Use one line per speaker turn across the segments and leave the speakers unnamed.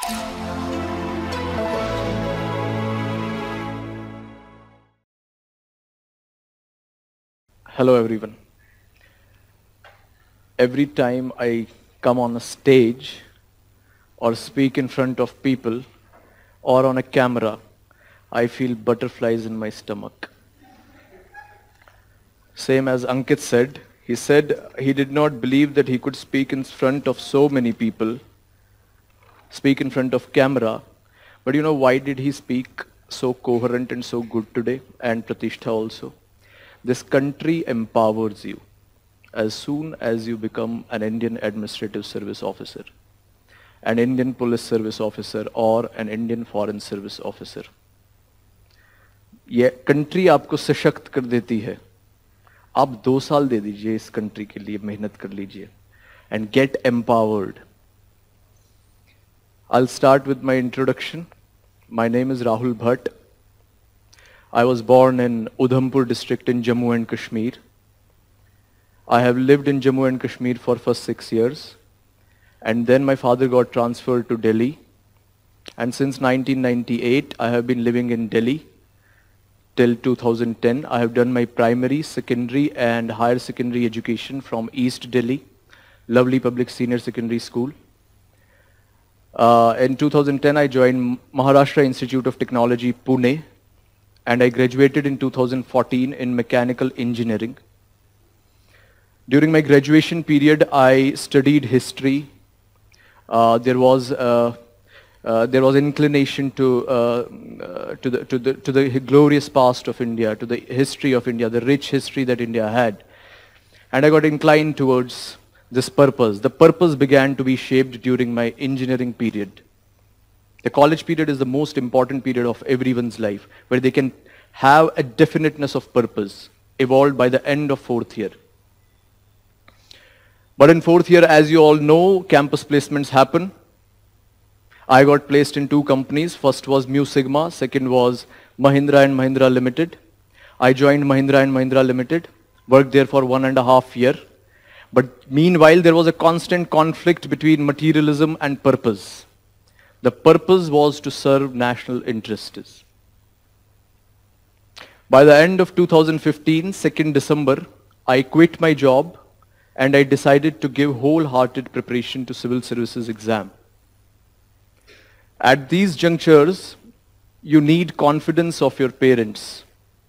Hello everyone. Every time I come on a stage or speak in front of people or on a camera, I feel butterflies in my stomach. Same as Ankit said, he said he did not believe that he could speak in front of so many people, speak in front of camera. But you know why did he speak so coherent and so good today? And Pratishtha also. This country empowers you as soon as you become an Indian Administrative Service Officer, an Indian Police Service Officer or an Indian Foreign Service Officer. ये country आपको सशक्त कर देती है. आप 2 साल दे दीजिए इस country के लिए, मेहनत कर लीजिए and get empowered. I'll start with my introduction. My name is Rahul Bhatt. I was born in Udhampur district in Jammu and Kashmir. I have lived in Jammu and Kashmir for first 6 years. And then my father got transferred to Delhi. And since 1998, I have been living in Delhi till 2010. I have done my primary, secondary and higher secondary education from East Delhi, lovely public senior secondary school. In 2010, I joined Maharashtra Institute of Technology, Pune. And I graduated in 2014 in mechanical engineering. During my graduation period, I studied history. There was inclination to the glorious past of India, to the history of India, the rich history that India had. And I got inclined towards this purpose. The purpose began to be shaped during my engineering period. The college period is the most important period of everyone's life, where they can have a definiteness of purpose, evolved by the end of 4th year. But in 4th year, as you all know, campus placements happen. I got placed in 2 companies. First was Mu Sigma, second was Mahindra and Mahindra Limited. I joined Mahindra and Mahindra Limited, worked there for 1.5 years. But meanwhile, there was a constant conflict between materialism and purpose. The purpose was to serve national interests. By the end of 2015, 2nd December, I quit my job and I decided to give wholehearted preparation to civil services exam. At these junctures, you need confidence of your parents.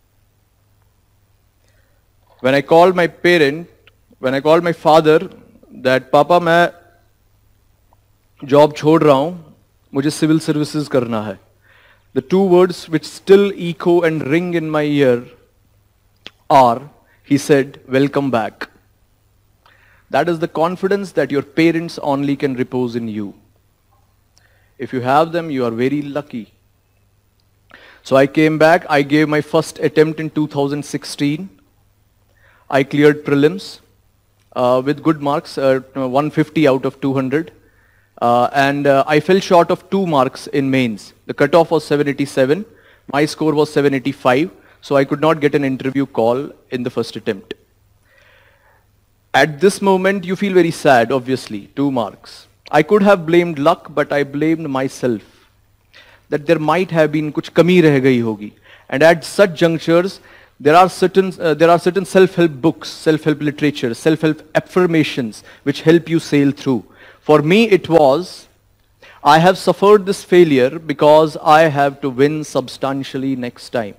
When I called my father that Papa, मैं job छोड़ रहा हूँ, मुझे civil services करना है. The 2 words which still echo and ring in my ear are, he said, welcome back. That is the confidence that your parents only can repose in you. If you have them, you are very lucky. So I came back, I gave my first attempt in 2016. I cleared prelims with good marks, 150 out of 200. I fell short of 2 marks in mains. The cutoff was 787. My score was 785. So I could not get an interview call in the first attempt. At this moment, you feel very sad, obviously, 2 marks. I could have blamed luck, but I blamed myself. That there might have been kuch kami reh gayi hogi. And at such junctures, there are certain self-help books, self-help literature, self-help affirmations which help you sail through. For me, it was, I have suffered this failure because I have to win substantially next time.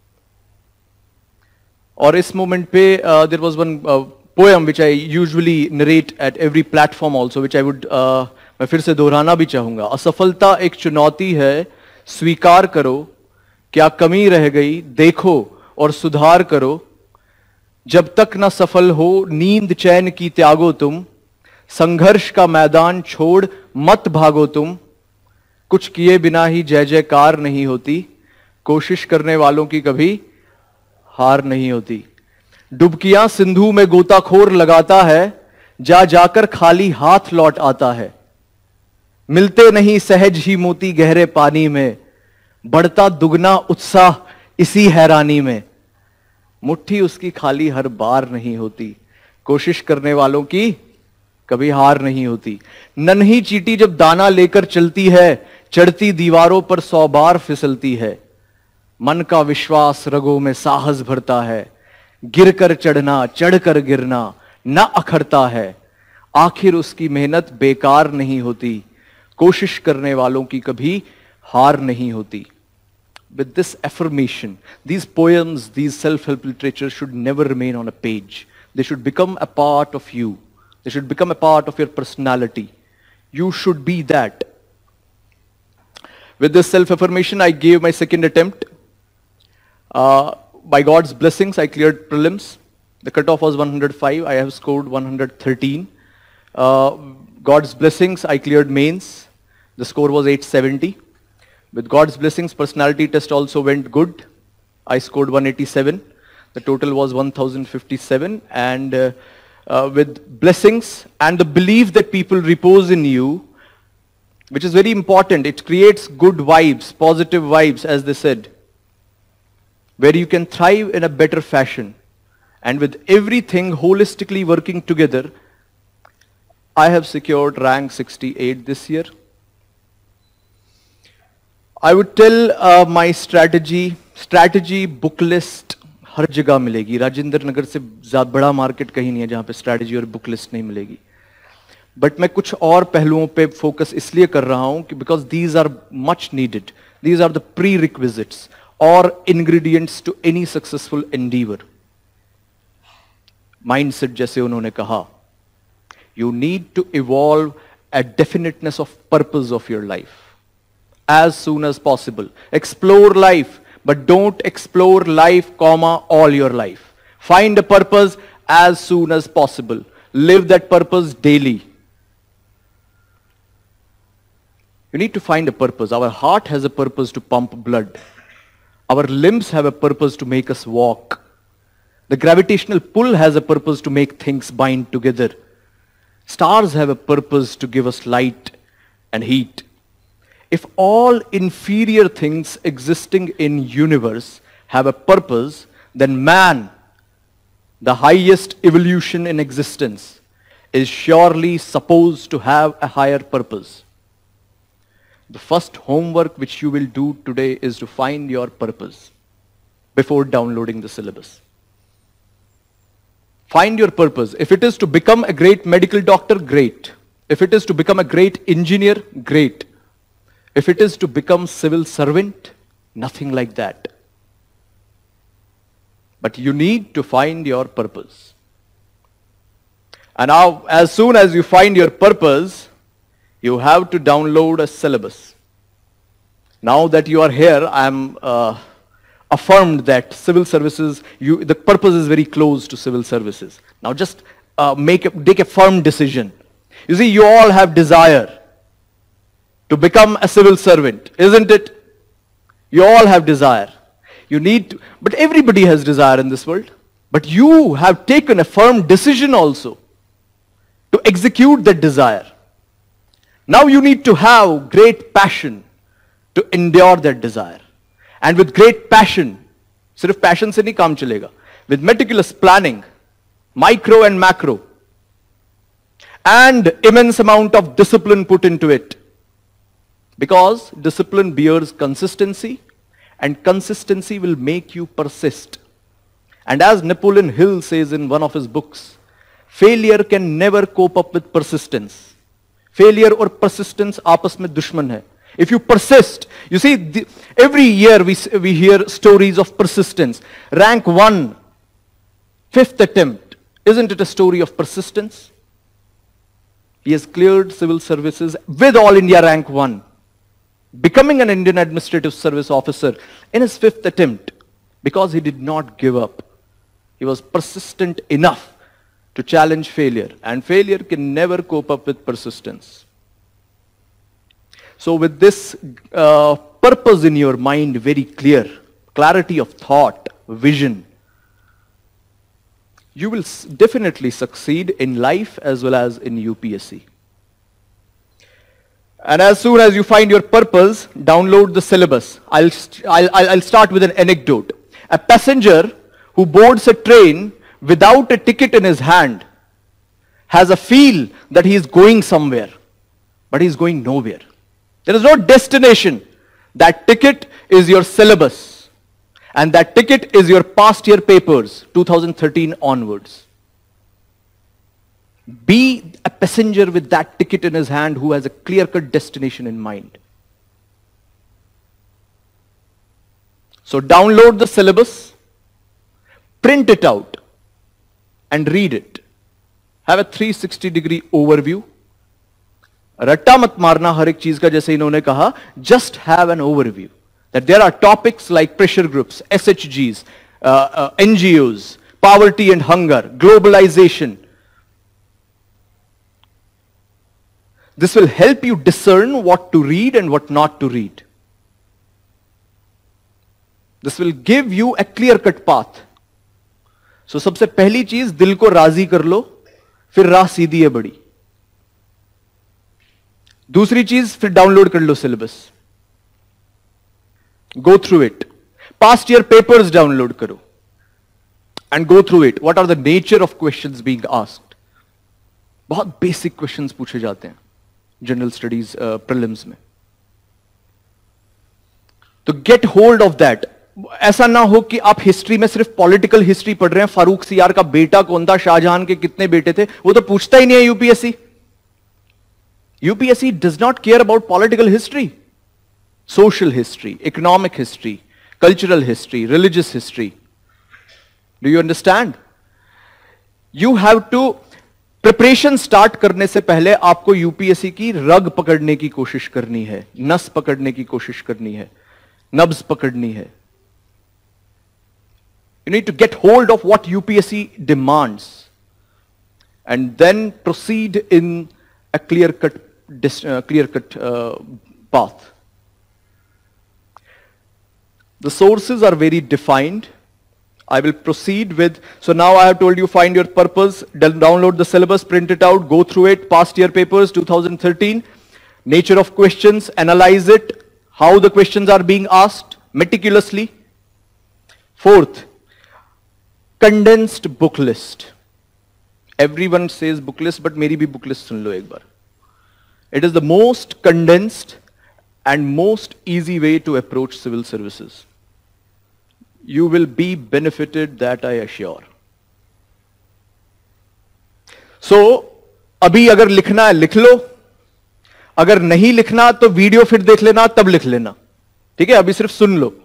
Or इस moment पे, there was one poem which I usually narrate at every platform also, which I would, मैं फिर से दोहराना भी चाहूँगा. असफलता एक चुनौती है, स्वीकार करो, क्या कमी रह गई, देखो और सुधार करो. जब तक न सफल हो, नींद चैन की त्यागो तुम. संघर्ष का मैदान छोड़ मत भागो तुम. कुछ किए बिना ही जय जयकार नहीं होती. कोशिश करने वालों की कभी हार नहीं होती. डुबकियां सिंधु में गोताखोर लगाता है, जा जाकर खाली हाथ लौट आता है. मिलते नहीं सहज ही मोती गहरे पानी में, बढ़ता दुगना उत्साह इसी हैरानी में. मुट्ठी उसकी खाली हर बार नहीं होती. कोशिश करने वालों की कभी हार नहीं होती. नन्ही चींटी जब दाना लेकर चलती है, चढ़ती दीवारों पर 100 बार फिसलती है, मन का विश्वास रगों में साहस भरता है, गिरकर चढ़ना चढ़कर गिरना न अखरता है, आखिर उसकी मेहनत बेकार नहीं होती, कोशिश करने वालों की कभी हार नहीं होती. With this affirmation, these poems, these self-help literature should never remain on a page. They should become a part of you. They should become a part of your personality. You should be that. With this self-affirmation, I gave my second attempt. By God's blessings, I cleared prelims. The cutoff was 105. I have scored 113. God's blessings, I cleared mains. The score was 870. With God's blessings, personality test also went good. I scored 187. The total was 1057. And with blessings and the belief that people repose in you, which is very important, it creates good vibes, positive vibes, as they said, where you can thrive in a better fashion. And with everything holistically working together, I have secured rank 68 this year. I would tell my strategy book list हर जगह मिलेगी. राजेंद्र नगर से ज़्यादा बड़ा market कहीं नहीं है जहाँ पे स्ट्रैटेजी और बुक लिस्ट नहीं मिलेगी. बट मैं कुछ और पहलुओं पे फोकस इसलिए कर रहा हूँ कि because these are much needed. These are the prerequisites और ingredients to any successful endeavour. Mindset जैसे उन्होंने कहा, you need to evolve a definiteness of purpose of your life as soon as possible. Explore life, but don't explore life, all your life. Find a purpose as soon as possible. Live that purpose daily. You need to find a purpose. Our heart has a purpose to pump blood. Our limbs have a purpose to make us walk. The gravitational pull has a purpose to make things bind together. Stars have a purpose to give us light and heat. If all inferior things existing in universe have a purpose, then man, the highest evolution in existence, is surely supposed to have a higher purpose. The first homework which you will do today is to find your purpose before downloading the syllabus. Find your purpose. If it is to become a great medical doctor, great. If it is to become a great engineer, great. If it is to become civil servant, nothing like that. But you need to find your purpose. And now, as soon as you find your purpose, you have to download a syllabus. Now that you are here, I am affirmed that civil services, the purpose is very close to civil services. Now just take a firm decision. You see, you all have desire to become a civil servant, isn't it? You all have desire. You need to, but everybody has desire in this world. But you have taken a firm decision also to execute that desire. Now you need to have great passion to endure that desire. And with great passion, सिर्फ passion से नहीं काम चलेगा. With meticulous planning, micro and macro, and immense amount of discipline put into it. Because discipline bears consistency, and consistency will make you persist. And as Napoleon Hill says in one of his books, failure can never cope up with persistence. Failure or persistence आपस में दुश्मन है. If you persist, you see, every year we hear stories of persistence. Rank 1, 5th attempt. Isn't it a story of persistence? He has cleared civil services with All India rank 1, becoming an Indian Administrative Service officer in his 5th attempt because he did not give up. He was persistent enough to challenge failure, and failure can never cope up with persistence. So with this purpose in your mind very clear, clarity of thought, vision, you will definitely succeed in life as well as in UPSC. And as soon as you find your purpose, download the syllabus. I'll start with an anecdote. A passenger who boards a train without a ticket in his hand has a feel that he is going somewhere, but he is going nowhere. There is no destination. That ticket is your syllabus. And that ticket is your past year papers, 2013 onwards. Be a passenger with that ticket in his hand who has a clear-cut destination in mind. So download the syllabus, print it out, and read it. Have a 360-degree overview. रट्टा मत मारना हर एक चीज का, जैसे इन्होंने कहा, just have an overview. That there are topics like pressure groups, SHGs, NGOs, poverty and hunger, globalization. This will help you discern what to read and what not to read. This will give you a clear-cut path. So सबसे पहली चीज, दिल को राजी कर लो, फिर राह सीधी है बड़ी. दूसरी चीज, फिर डाउनलोड कर लो syllabus. Go through it. Past year papers download करो. And go through it. What are the nature of questions being asked? बहुत basic questions पूछे जाते हैं जनरल स्टडीज प्रीलिम्स में. तो गेट होल्ड ऑफ दैट. ऐसा ना हो कि आप हिस्ट्री में सिर्फ पॉलिटिकल हिस्ट्री पढ़ रहे हैं. फारूक सियार का बेटा कौन था, शाहजहां के कितने बेटे थे, वो तो पूछता ही नहीं है UPSC. UPSC does not care about political history, social history, economic history, cultural history, religious history. Do you understand? You have to, preparation start करने से पहले आपको यूपीएससी की रग पकड़ने की कोशिश करनी है, नस पकड़ने की कोशिश करनी है, नब्ज पकड़नी है. You need to get hold of what UPSC demands and then proceed in a clear-cut path. The sources are very defined. I will proceed with, so now I have told you, find your purpose, download the syllabus, print it out, go through it, past year papers, 2013, nature of questions, analyze it, how the questions are being asked meticulously. Fourth, condensed book list. Everyone says book list, but मेरी भी book list सुन लो एक बार. It is the most condensed and most easy way to approach civil services. You will be benefited, that I assure. So, अभी अगर लिखना है लिख लो, अगर नहीं लिखना तो वीडियो फिर देख लेना, तब लिख लेना. ठीक है, अभी सिर्फ सुन लो.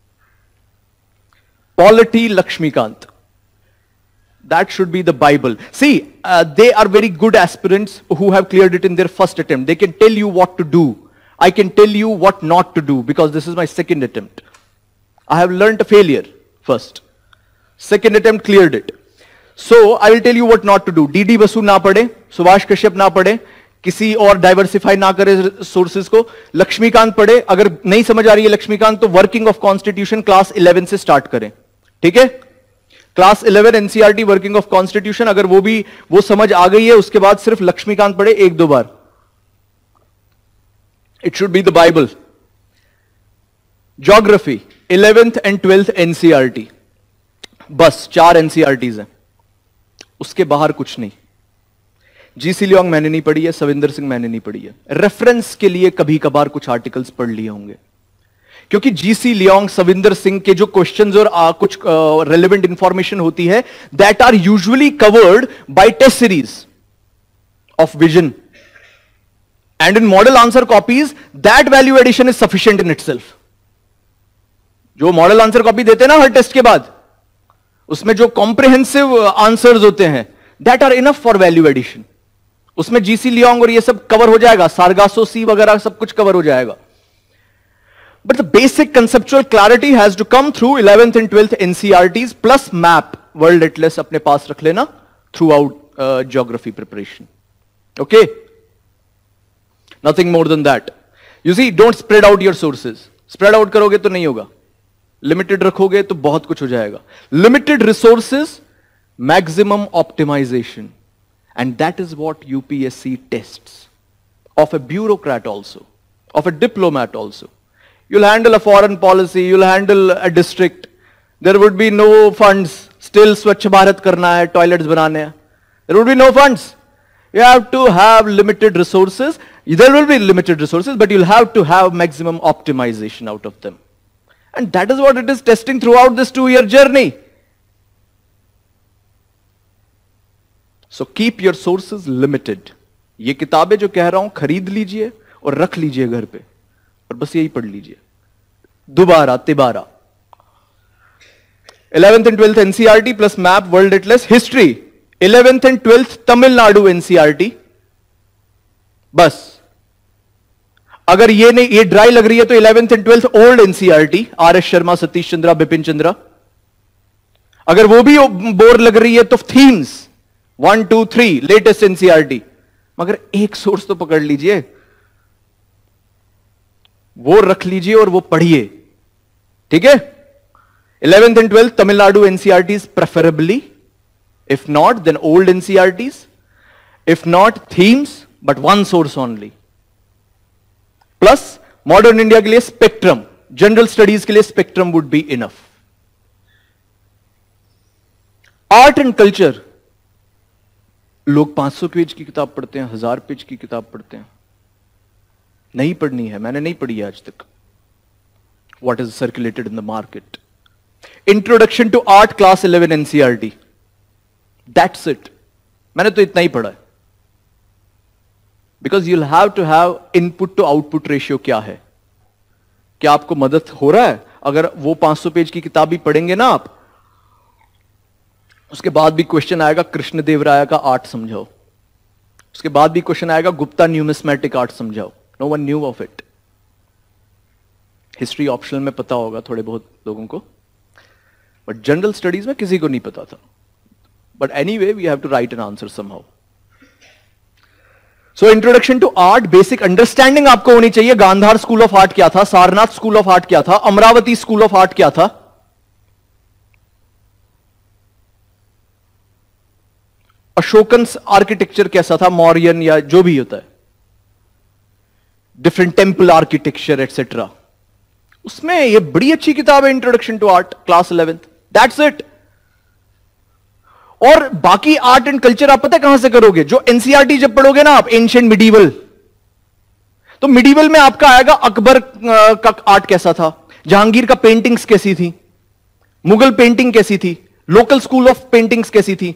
Polity Lakshmikant. That should be the Bible. See, they are very good aspirants who have cleared it in their first attempt. They can tell you what to do. I can tell you what not to do because this is my second attempt. I have learned a failure first. Second attempt cleared it. So, I will tell you what not to do. D.D. Basu ना पढ़े, सुभाष कश्यप ना पढ़े, किसी और diversify ना करे sources को. लक्ष्मीकांत पढ़े. अगर नहीं समझ आ रही है लक्ष्मीकांत तो वर्किंग ऑफ कॉन्स्टिट्यूशन क्लास 11 से स्टार्ट करें. ठीक है, class 11 NCERT working of constitution, अगर वो समझ आ गई है, उसके बाद सिर्फ लक्ष्मीकांत पढ़े एक दो बार. It should be the Bible. Geography 11th and 12th NCERT, बस 4 एनसीईआरटीज हैं, उसके बाहर कुछ नहीं. जीसी लियोंग मैंने नहीं पढ़ी है, सविंदर सिंह मैंने नहीं पढ़ी है. रेफरेंस के लिए कभी कभार कुछ आर्टिकल्स पढ़ लिए होंगे, क्योंकि जीसी लियोंग, सविंदर सिंह के जो क्वेश्चंस और कुछ रेलेवेंट इंफॉर्मेशन होती है, that are usually covered by test series of Vision and in model answer copies. That value addition is sufficient in itself. जो मॉडल आंसर कॉपी देते हैं ना हर टेस्ट के बाद, उसमें जो कॉम्प्रिहेंसिव आंसर्स होते हैं, that are enough for value addition. उसमें जीसी लियोंग और ये सब कवर हो जाएगा, सारगासो सी वगैरह सब कुछ कवर हो जाएगा. But the basic conceptual clarity has to come through 11th and 12th NCERTs plus map, World Atlas अपने पास रख लेना throughout geography preparation. Okay? Nothing more than that. You see, don't spread out your sources. Spread out करोगे तो नहीं होगा. Limited रखोगे तो बहुत कुछ हो जाएगा. Limited resources, maximum optimization. And that is what UPSC tests. Of a bureaucrat also. Of a diplomat also. You'll handle a foreign policy, you'll handle a district. There would be no funds. Still Swachh Bharat करना है, toilets बनाने हैं. There would be no funds. You have to have limited resources. There will be limited resources, but you'll have to have maximum optimization out of them. And that is what it is testing throughout this 2-year journey. So keep your sources limited. ये किताबें जो कह रहा हूं खरीद लीजिए और रख लीजिए घर पे और बस यही पढ़ लीजिए दोबारा तिबारा. 11th and 12th NCERT plus map, world atlas, history. 11th and 12th Tamil Nadu NCERT. बस अगर ये नहीं, ये ड्राई लग रही है तो 11th and 12th old NCERT, RS Sharma, Satish Chandra, Bipin Chandra. अगर वो भी बोर लग रही है तो थीम्स 1, 2, 3 लेटेस्ट NCERT. मगर एक सोर्स तो पकड़ लीजिए, वो रख लीजिए और वो पढ़िए. ठीक है. 11th and 12th Tamil Nadu NCERTs preferably, if not then old NCERTs, if not themes but one source only. Plus modern India के लिए spectrum, general studies के लिए spectrum would be enough. Art and culture, लोग 500 पेज की किताब पढ़ते हैं, 1000 page की किताब पढ़ते हैं. नहीं पढ़नी है, मैंने नहीं पढ़ी है आज तक. What is circulated in the market? Introduction to Art Class 11 NCERT. That's it. मैंने तो इतना ही पढ़ा है. Because you'll have to have input to output ratio क्या है. क्या आपको मदद हो रहा है? अगर वो 500 पेज की किताब भी पढ़ेंगे ना आप, उसके बाद भी क्वेश्चन आएगा कृष्णदेवराय का आर्ट समझाओ, उसके बाद भी क्वेश्चन आएगा गुप्ता न्यूमिस्मेटिक आर्ट समझाओ. No one knew of it. History optional में पता होगा थोड़े बहुत लोगों को, बट जनरल स्टडीज में किसी को नहीं पता था. But anyway we have to write an answer somehow. So introduction to art, basic understanding आपको होनी चाहिए. गांधार स्कूल ऑफ आर्ट क्या था, सारनाथ स्कूल ऑफ आर्ट क्या था, अमरावती स्कूल ऑफ आर्ट क्या था, अशोकन आर्किटेक्चर कैसा था, मौर्यन या जो भी होता है, डिफरेंट टेंपल आर्किटेक्चर एटसेट्रा. उसमें ये बड़ी अच्छी किताब है introduction to art class 11th. That's it. और बाकी आर्ट एंड कल्चर आप पता है कहां से करोगे? जो एनसीईआरटी जब पढ़ोगे ना आप, एंशिएंट मिडीवल, तो मिडीवल में आपका आएगा अकबर का आर्ट कैसा था, जहांगीर का पेंटिंग्स कैसी थी, मुगल पेंटिंग कैसी थी, लोकल स्कूल ऑफ पेंटिंग्स कैसी थी,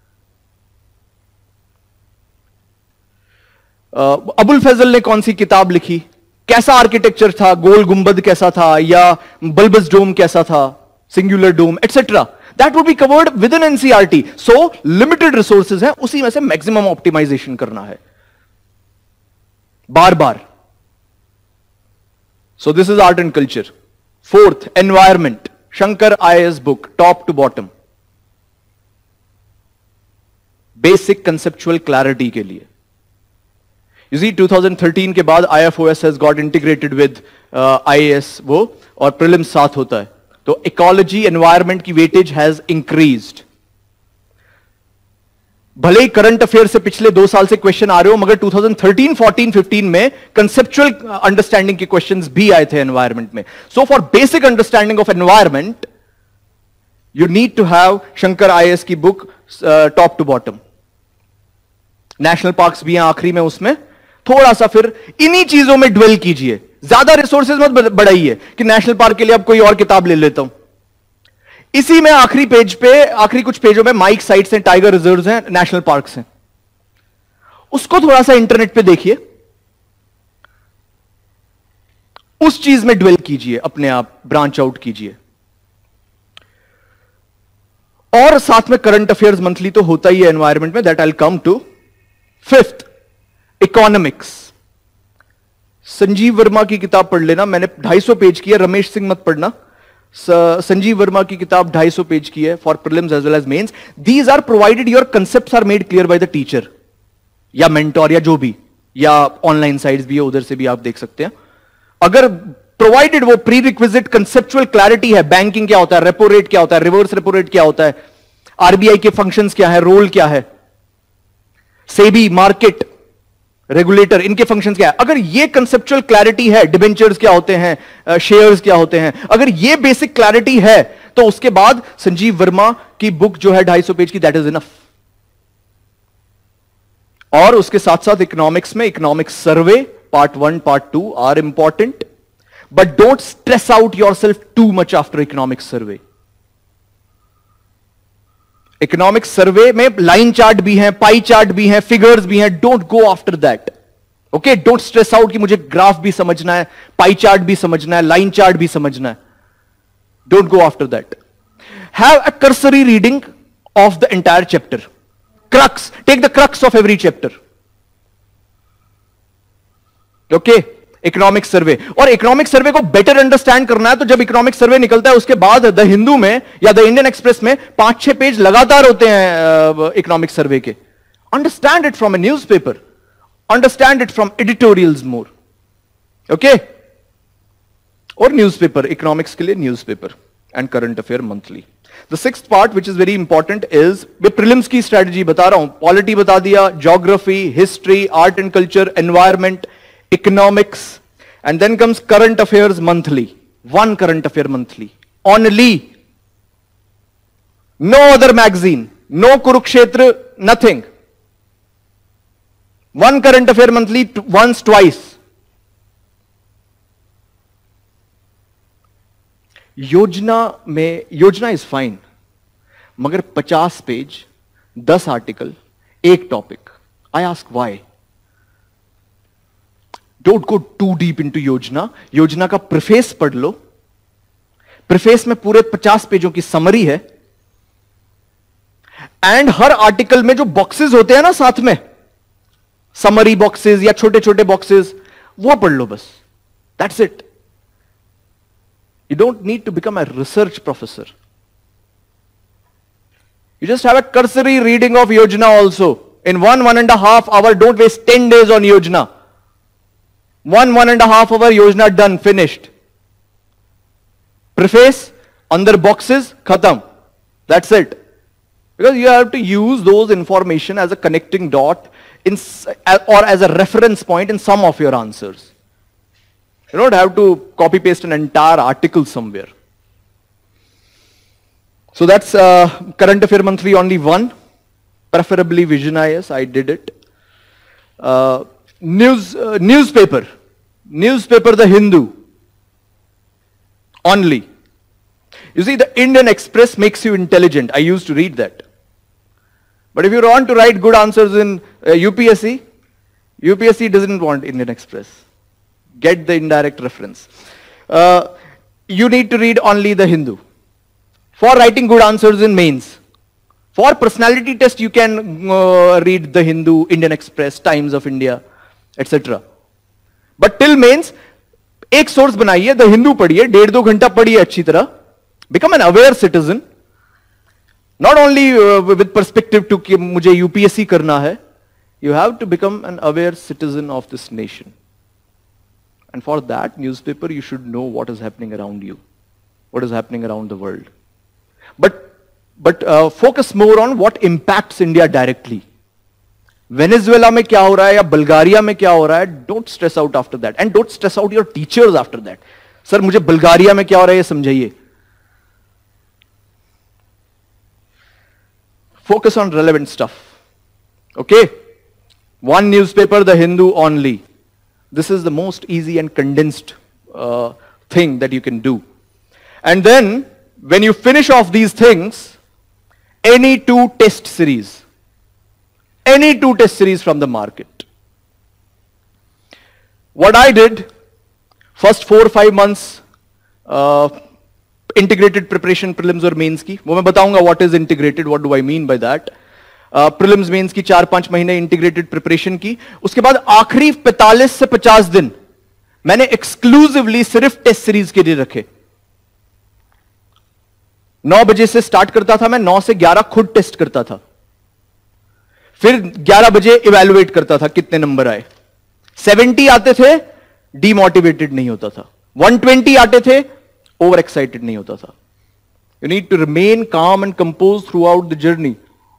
अबुल फैजल ने कौन सी किताब लिखी, कैसा आर्किटेक्चर था, गोल गुंबद कैसा था या बल्बस डोम कैसा था, singular dome etcetera. That would be covered with in NCERT. So limited resources है, उसी में से मैक्सिमम ऑप्टिमाइजेशन करना है बार बार. So this is art and culture. Fourth, environment, Shankar IAS book top to bottom, basic conceptual clarity के लिए. You see, 2013 के बाद IFOS has got integrated with IAS वो, और प्रीलिम्स साथ होता है, तो इकोलॉजी एनवायरमेंट की वेटेज हैज इंक्रीज्ड. भले ही करंट अफेयर से पिछले 2 साल से क्वेश्चन आ रहे हो, मगर 2013, 14, 15 में कंसेप्चुअल अंडरस्टैंडिंग के क्वेश्चंस भी आए थे एनवायरमेंट में. So for basic understanding of environment you need to have Shankar IAS की book top to bottom. National parks भी हैं आखिरी में, उसमें थोड़ा सा फिर इन्हीं चीजों में ड्वेल कीजिए. ज्यादा रिसोर्सेज मत बढ़ाइए कि नेशनल पार्क के लिए अब कोई और किताब ले लेता हूं. इसी में आखिरी पेज पे, आखिरी कुछ पेजों में माइक साइट्स हैं, टाइगर रिजर्व्स हैं, नेशनल पार्क्स हैं. उसको थोड़ा सा इंटरनेट पे देखिए, उस चीज में ड्वेल कीजिए, अपने आप ब्रांच आउट कीजिए. और साथ में करंट अफेयर्स मंथली तो होता ही है एनवायरमेंट में, that I will come to. Fifth, economics. Sanjiv Verma की किताब पढ़ लेना, मैंने 250 पेज की है. रमेश सिंह मत पढ़ना. संजीव वर्मा की किताब 250 पेज की है for prelims as well as mains. These are provided, your concepts are made clear by the teacher या मेंटोर या जो भी, या ऑनलाइन साइट्स भी है, उधर से भी आप देख सकते हैं. अगर प्रोवाइडेड वो प्री रिक्विजिट कंसेप्चुअल क्लैरिटी है, बैंकिंग क्या होता है, रेपो रेट क्या होता है, रिवर्स रेपो रेट क्या होता है, आरबीआई के फंक्शंस क्या है, रोल क्या है, सेबी, मार्केट रेगुलेटर, इनके फंक्शंस क्या है, अगर ये कंसेप्चुअल क्लैरिटी है, डिबेंचर्स क्या होते हैं, शेयर्स क्या होते हैं, अगर ये बेसिक क्लैरिटी है, तो उसके बाद संजीव वर्मा की बुक जो है 250 पेज की, दैट इज इनफ. और उसके साथ साथ इकोनॉमिक्स में economics survey part 1 part 2 are important, but don't stress out yourself too much after economics survey. Economics survey में लाइन चार्ट भी है, पाई चार्ट भी है, फिगर्स भी हैं. Don't go after that. Okay, don't stress out कि मुझे graph भी समझना है, पाई चार्ट भी समझना है, लाइन चार्ट भी समझना है. Don't go after that. Have a cursory reading of the entire chapter. Crux, take the crux of every chapter. Okay, economic survey. और इकोनॉमिक सर्वे को बेटर अंडरस्टैंड करना है तो जब इकोनॉमिक सर्वे निकलता है उसके बाद द हिंदू में या द इंडियन एक्सप्रेस में 5-6 पेज लगातार होते हैं इकोनॉमिक सर्वे के. Understand it from a newspaper, understand it from editorials more. Okay, और न्यूज़पेपर इकोनॉमिक्स के लिए newspaper and current affair monthly. The sixth part which is very important is, मैं prelims की स्ट्रेटजी बता रहा हूं. पॉलिटी बता दिया, geography, history, art and culture, environment, economics, and then comes current affairs monthly. One current affair monthly only. No other magazine, no Kurukshetra, nothing. One current affair monthly, once, twice. योजना में, योजना is fine, मगर 50 page, 10 article, एक topic. I ask why. Don't go too deep into Yojana. Yojana का preface पढ़ लो. Preface में पूरे 50 पेजों की समरी है. एंड हर आर्टिकल में जो बॉक्सेस होते हैं ना साथ में, समरी बॉक्सेस या छोटे छोटे बॉक्सेस, वो पढ़ लो बस. That's it. You don't need to become a research professor. You just have a cursory reading of Yojana also in 1.5 hour. Don't waste 10 days on Yojana. 1.5 hour Yojana done, finished. Preface, अंदर boxes, खत्म. That's it. Because you have to use those information as a connecting dot in और as a reference point in some of your answers. You don't have to copy paste an entire article somewhere. So that's current affair monthly only one, preferably Vision IS. I did it. Newspaper The Hindu only. You see, the Indian Express makes you intelligent. I used to read that. But if you want to write good answers in UPSC doesn't want Indian Express. Get the indirect reference. You need to read only the Hindu. For writing good answers in mains. For personality test, you can read the Hindu, Indian Express, Times of India, etc. But till mains, एक source बनाइए, the Hindu पढ़िए, 1.5-2 घंटा पढ़िए अच्छी तरह. Become an aware citizen. Not only with perspective to कि मुझे UPSC करना है. You have to become an aware citizen of this nation. And for that newspaper, you should know what is happening around you, what is happening around the world. But focus more on what impacts India directly. Venezuela में क्या हो रहा है या बल्गारिया में क्या हो रहा है, don't stress out after that. And don't stress out your teachers after that. Sir मुझे बल्गारिया में क्या हो रहा है ये समझाइए. Focus on relevant stuff. Okay? One newspaper, The Hindu only. This is the most easy and condensed thing that you can do. And then, when you finish off these things, any 2 test series. Any 2 test series from the market. What I did, first 4 or 5 months, integrated preparation prelims और mains की, वो मैं बताऊंगा what is integrated, what do I mean by that. Prelims mains की 4-5 महीने integrated preparation की. उसके बाद आखिरी 45 से 50 दिन मैंने एक्सक्लूसिवली सिर्फ टेस्ट सीरीज के लिए रखे. 9 बजे से स्टार्ट करता था मैं, 9 से 11 खुद टेस्ट करता था. फिर 11 बजे इवैल्यूएट करता था कितने नंबर आए. 70 आते थे, डीमोटिवेटेड नहीं होता था. 120 आते थे, ओवर एक्साइटेड नहीं होता था. You need to remain calm and compose throughout the journey.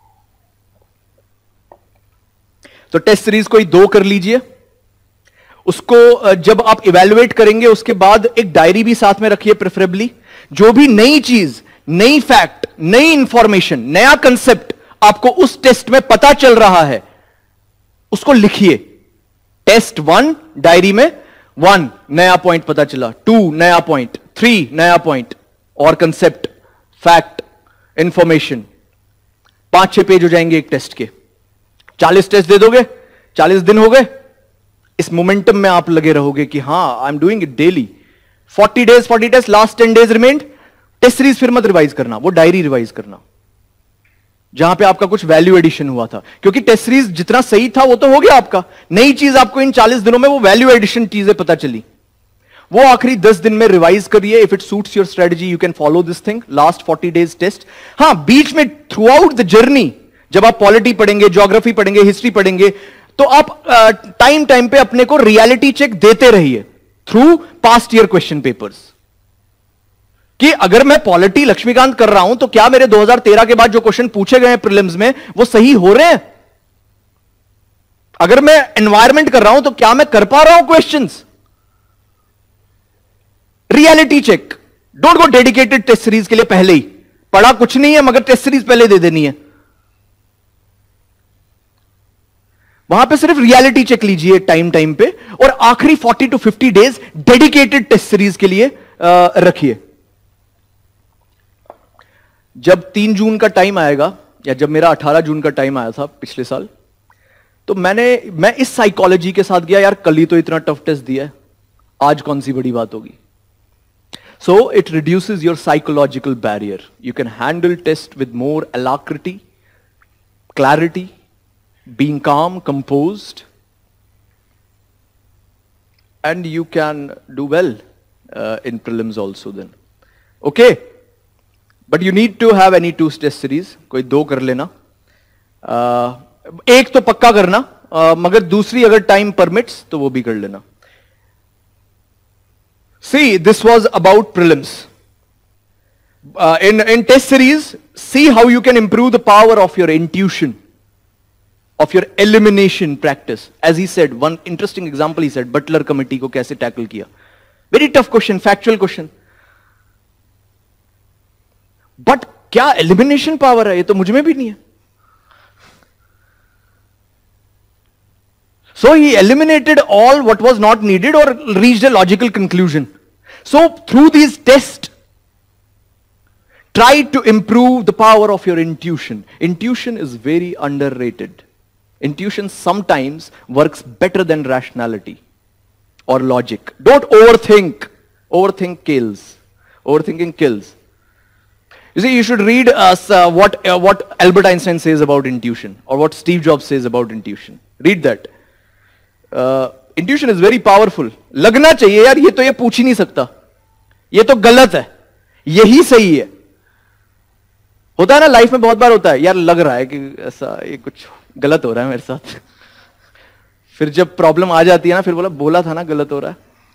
तो टेस्ट सीरीज कोई 2 कर लीजिए. उसको जब आप इवैल्यूएट करेंगे उसके बाद एक डायरी भी साथ में रखिए प्रेफरेबली. जो भी नई चीज, नई फैक्ट, नई इंफॉर्मेशन, नया कंसेप्ट आपको उस टेस्ट में पता चल रहा है, उसको लिखिए। टेस्ट 1 डायरी में 1 नया पॉइंट पता चला, 2 नया पॉइंट, 3 नया पॉइंट और कंसेप्ट, फैक्ट, इंफॉर्मेशन। 5-6 पेज हो जाएंगे एक टेस्ट के। 40 टेस्ट दे दोगे, 40 दिन हो गए, इस मोमेंटम में आप लगे रहोगे कि हां I am doing it daily. 40 days 40 test, last 10 days remained, test series फिर मत रिवाइज करना, वो डायरी रिवाइज करना जहां पे आपका कुछ वैल्यू एडिशन हुआ था, क्योंकि टेस्ट सीरीज जितना सही था वो तो हो गया आपका। नई चीज आपको इन 40 दिनों में वो वैल्यू एडिशन चीजें पता चली, वो आखिरी 10 दिन में रिवाइज करिए। If it suits your strategy you can follow this thing, last 40 days test. हां, बीच में थ्रू आउट द जर्नी जब आप पॉलिटी पढ़ेंगे, ज्योग्राफी पढ़ेंगे, हिस्ट्री पढ़ेंगे, तो आप टाइम टाइम पे अपने को रियलिटी चेक देते रहिए through past year question papers, कि अगर मैं पॉलिटी लक्ष्मीकांत कर रहा हूं तो क्या मेरे 2013 के बाद जो क्वेश्चन पूछे गए हैं प्रीलिम्स में वो सही हो रहे हैं। अगर मैं एनवायरमेंट कर रहा हूं तो क्या मैं कर पा रहा हूं questions. Reality check. Don't go dedicated test series के लिए पहले ही, पढ़ा कुछ नहीं है मगर टेस्ट सीरीज पहले दे देनी है। वहां पे सिर्फ रियलिटी चेक लीजिए टाइम टाइम पे, और आखिरी 40 to 50 days dedicated test series के लिए रखिए। जब 3 जून का टाइम आएगा, या जब मेरा 18 जून का टाइम आया था पिछले साल, तो मैं इस साइकोलॉजी के साथ गया, यार कल ही तो इतना टफ टेस्ट दिया है, आज कौन सी बड़ी बात होगी। So it reduces your psychological barrier, you can handle test with more alacrity, clarity, being calm, composed, and you can do well in prelims also then. Okay, but you need to have any 2 test series, कोई 2 कर लेना, एक तो पक्का करना, मगर दूसरी अगर टाइम परमिट्स तो वो भी कर लेना। See, this was about prelims. In test series, see how you can improve the power of your intuition, of your elimination practice. As he said, one interesting example he said, Butler committee को कैसे tackle किया। Very tough question, factual question. But क्या elimination power है, ये तो मुझ में भी नहीं है। So he eliminated all what was not needed or reached a logical conclusion. So through these tests, try to improve the power of your intuition. Intuition is very underrated. Intuition sometimes works better than rationality or logic. Don't overthink. Overthink kills. Overthinking kills. You see, you should read what Albert Einstein says about intuition, or what Steve Jobs says about intuition. Read that. Intuition is very powerful. लगना चाहिए यार, ये तो ये पूछ ही नहीं सकता, ये तो गलत है, यही सही है। होता है ना, लाइफ में बहुत बार होता है, यार लग रहा है कि ऐसा ये कुछ गलत हो रहा है मेरे साथ। फिर जब प्रॉब्लम आ जाती है ना, फिर बोला था ना गलत हो रहा है।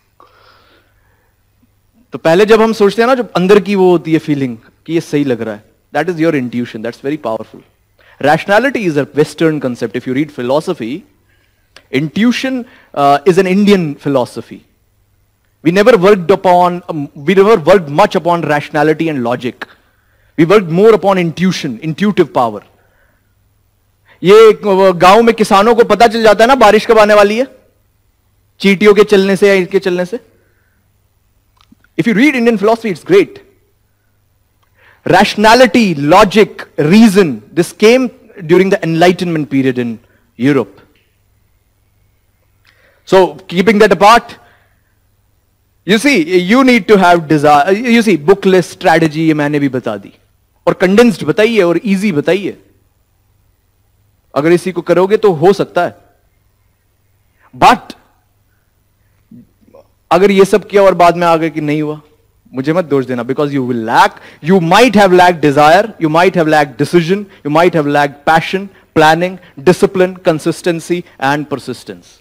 तो पहले जब हम सोचते हैं ना, जो अंदर की वो होती है फीलिंग कि ये सही लग रहा है, that is your intuition, that's very powerful. Rationality is a western concept. If you read philosophy, intuition is an Indian philosophy. We never worked much upon rationality and logic. We worked more upon intuition, intuitive power. ये गांव में किसानों को पता चल जाता है ना बारिश कब आने वाली है, चींटियों के चलने से या इसके चलने से। If you read Indian philosophy, it's great. Rationality, logic, reason, this came during the Enlightenment period in Europe. So, keeping that apart, you see, you need to have desire. You see, book list strategy ये मैंने भी बता दी, और condensed बताइए और easy बताइए। अगर इसी को करोगे तो हो सकता है। But अगर ये सब किया और बाद में आ गए कि नहीं हुआ, मुझे मत दोष देना, because you will lack, you might have lacked desire, you might have lacked decision, you might have lacked passion, planning, discipline, consistency and persistence.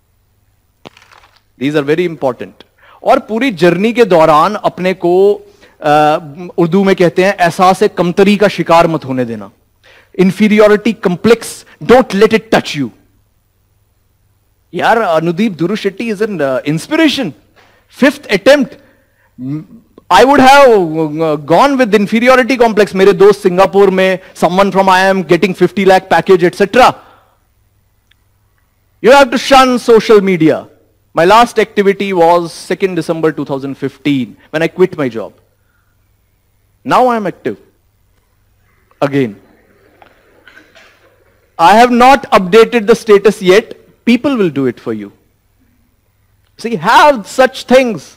These are very important. और पूरी जर्नी के दौरान अपने को उर्दू में कहते हैं एहसास कमतरी का शिकार मत होने देना। Inferiority complex, don't let it touch you. यार Anudeep Durishetty is an inspiration. 5th attempt, I would have gone with inferiority complex. मेरे दोस्त सिंगापुर में, someone from IIM getting 50 lakh package, etc. You have to shun social media. My last activity was 2nd December 2015 when I quit my job. Now I am active. Again. I have not updated the status yet. People will do it for you. See, have such things.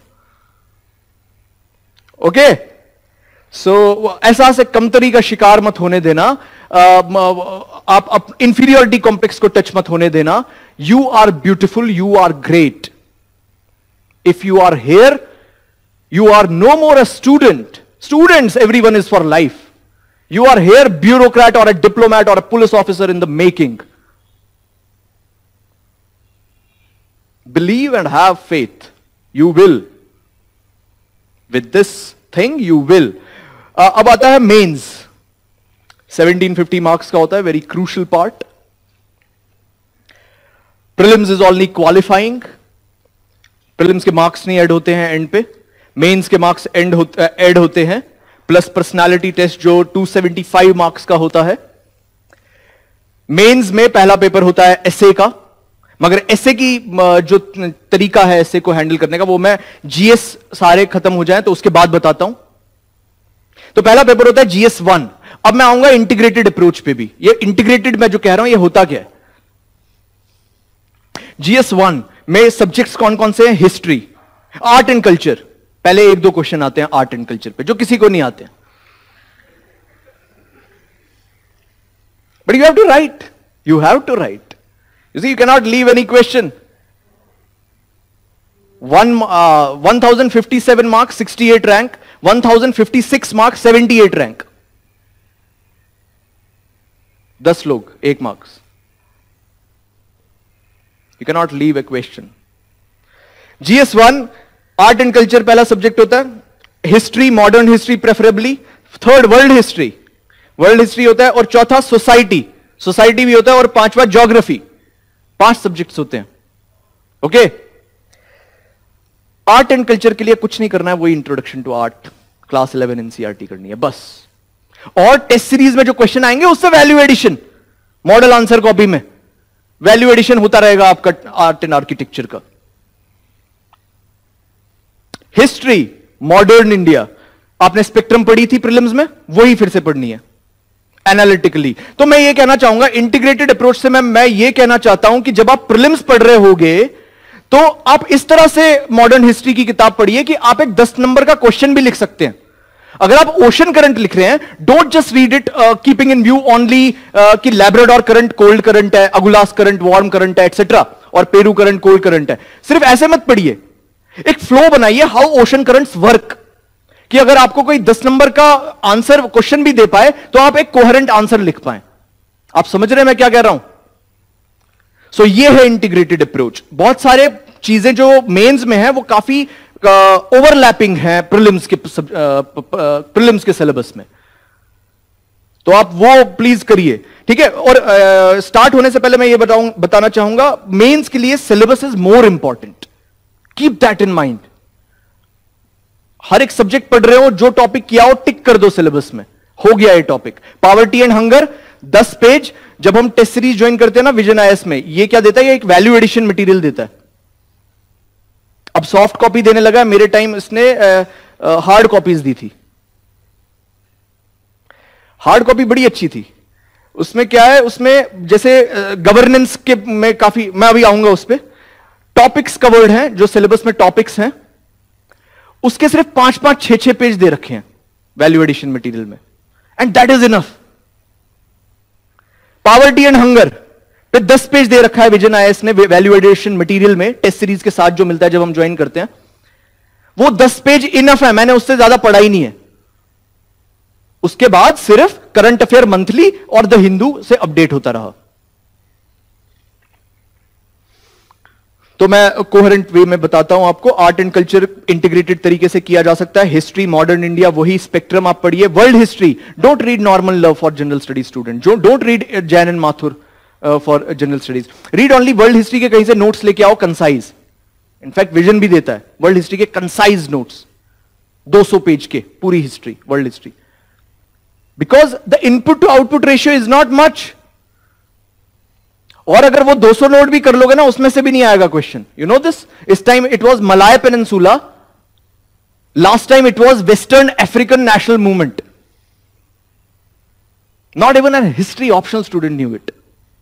Okay? So, ऐसा से कमतरी का शिकार मत होने देना. आप inferiority complex को touch मत होने देना. You are beautiful, you are great. If you are here, you are no more a student. Students, everyone is for life. You are here, bureaucrat or a diplomat or a police officer in the making. Believe and have faith. You will. With this thing, you will. अब आता है mains. 1750 marks का होता है, very crucial part. Prelims is only qualifying. Prelims के marks नहीं add होते हैं एंड पे. मेंस के मार्क्स ऐड होते हैं, प्लस पर्सनालिटी टेस्ट जो 275 मार्क्स का होता है. मेंस में पहला पेपर होता है एसए का, मगर एसए की जो तरीका है एसए को हैंडल करने का वो मैं जीएस सारे खत्म हो जाए तो उसके बाद बताता हूं. तो पहला पेपर होता है जीएस 1. अब मैं आऊंगा इंटीग्रेटेड अप्रोच पे भी. ये इंटीग्रेटेड मैं जो कह रहा हूं ये होता क्या है. जीएस 1 में सब्जेक्ट्स कौन कौन से हैं. History, art and culture. पहले 1-2 क्वेश्चन आते हैं आर्ट एंड कल्चर पे जो किसी को नहीं आते. But you have to write. You have to write. You see, you cannot leave any question. 1057 marks 68 rank, 1056 marks 78 rank. 10 लोग 1 marks. You cannot leave a question. GS1 art and culture पहला subject होता है. History, modern history preferably. Third world history. World history होता है. और चौथा society. Society भी होता है. और 5वां ज्योग्राफी. 5 सब्जेक्ट्स होते हैं. ओके. आर्ट एंड कल्चर के लिए कुछ नहीं करना है, वही introduction to art class 11 NCERT करनी है बस. और टेस्ट सीरीज में जो क्वेश्चन आएंगे उससे value addition. Model answer copy में वैल्यू एडिशन होता रहेगा आपका आर्ट एंड आर्किटेक्चर का. History, modern India. आपने स्पेक्ट्रम पढ़ी थी प्रीलिम्स में, वही फिर से पढ़नी है एनालिटिकली. तो मैं ये कहना चाहूंगा इंटीग्रेटेड अप्रोच से मैं ये कहना चाहता हूं कि जब आप प्रीलिम्स पढ़ रहे होगे तो आप इस तरह से मॉडर्न हिस्ट्री की किताब पढ़िए कि आप एक 10 नंबर का क्वेश्चन भी लिख सकते हैं. अगर आप ओशन करंट लिख रहे हैं, don't just read it keeping in view only कि लैब्राडोर करंट कोल्ड करंट है, अगुलास करंट वार्म करंट है, एक्सेट्रा, और पेरू करंट कोल्ड करंट है. सिर्फ ऐसे मत पढ़िए. एक फ्लो बनाइए हाउ ओशन करंट्स वर्क, कि अगर आपको कोई 10 नंबर का आंसर क्वेश्चन भी दे पाए तो आप एक कोहेरेंट आंसर लिख पाए. आप समझ रहे हैं मैं क्या कह रहा हूं. सो ये है इंटीग्रेटेड अप्रोच. बहुत सारे चीजें जो मेंस में है वो काफी ओवरलैपिंग है प्रीलिम्स के सिलेबस में. तो आप वो प्लीज करिए. ठीक है. और स्टार्ट होने से पहले मैं ये बताना चाहूंगा, मेंस के लिए syllabus is more important. Keep that in mind. हर एक सब्जेक्ट पढ़ रहे हो, जो टॉपिक किया हो टिक कर दो सिलेबस में. हो गया ये topic. Poverty and hunger 10 page. जब हम टेस्ट सीरीज ज्वाइन करते हैं ना विजन आईएएस में, ये क्या देता है, ये एक वैल्यू एडिशन मटेरियल देता है. अब सॉफ्ट कॉपी देने लगा. मेरे टाइम इसने हार्ड कॉपीज दी थी. हार्ड कॉपी बड़ी अच्छी थी. उसमें क्या है, उसमें जैसे गवर्नेंस के में काफी, मैं अभी आऊंगा उस पर, टॉपिक्स कवर्ड हैं, जो सिलेबस में टॉपिक्स हैं उसके सिर्फ 5-5, 6-6 पेज दे रखे हैं वैल्यू एडिशन मटेरियल में. And that is enough. Poverty and hunger पे 10 पेज दे रखा है विजन आईएएस ने वैल्यू एडिशन मटेरियल में. टेस्ट सीरीज के साथ जो मिलता है जब हम ज्वाइन करते हैं, वो 10 पेज इनफ है. मैंने उससे ज्यादा पढ़ा ही नहीं है. उसके बाद सिर्फ करंट अफेयर मंथली और द हिंदू से अपडेट होता रहा. तो मैं कोहेरेंट वे में बताता हूं आपको. आर्ट एंड कल्चर इंटीग्रेटेड तरीके से किया जा सकता है. हिस्ट्री, मॉडर्न इंडिया, वही स्पेक्ट्रम आप पढ़िए. World history, don't read Norman Lowe for general studies student. Don't read Jain and Mathur for general studies. Read only world history के कहीं से नोट्स लेके आओ कंसाइज. इनफैक्ट विजन भी देता है वर्ल्ड हिस्ट्री के कंसाइज नोट्स 200 पेज के, पूरी history, world history. Because the input to output ratio is not much. और अगर वो 200 नोट भी कर लोगे ना, उसमें से भी नहीं आएगा क्वेश्चन. You know this. इस time it was Malay peninsula. Last time it was western African national movement. Not even an history optional student knew it.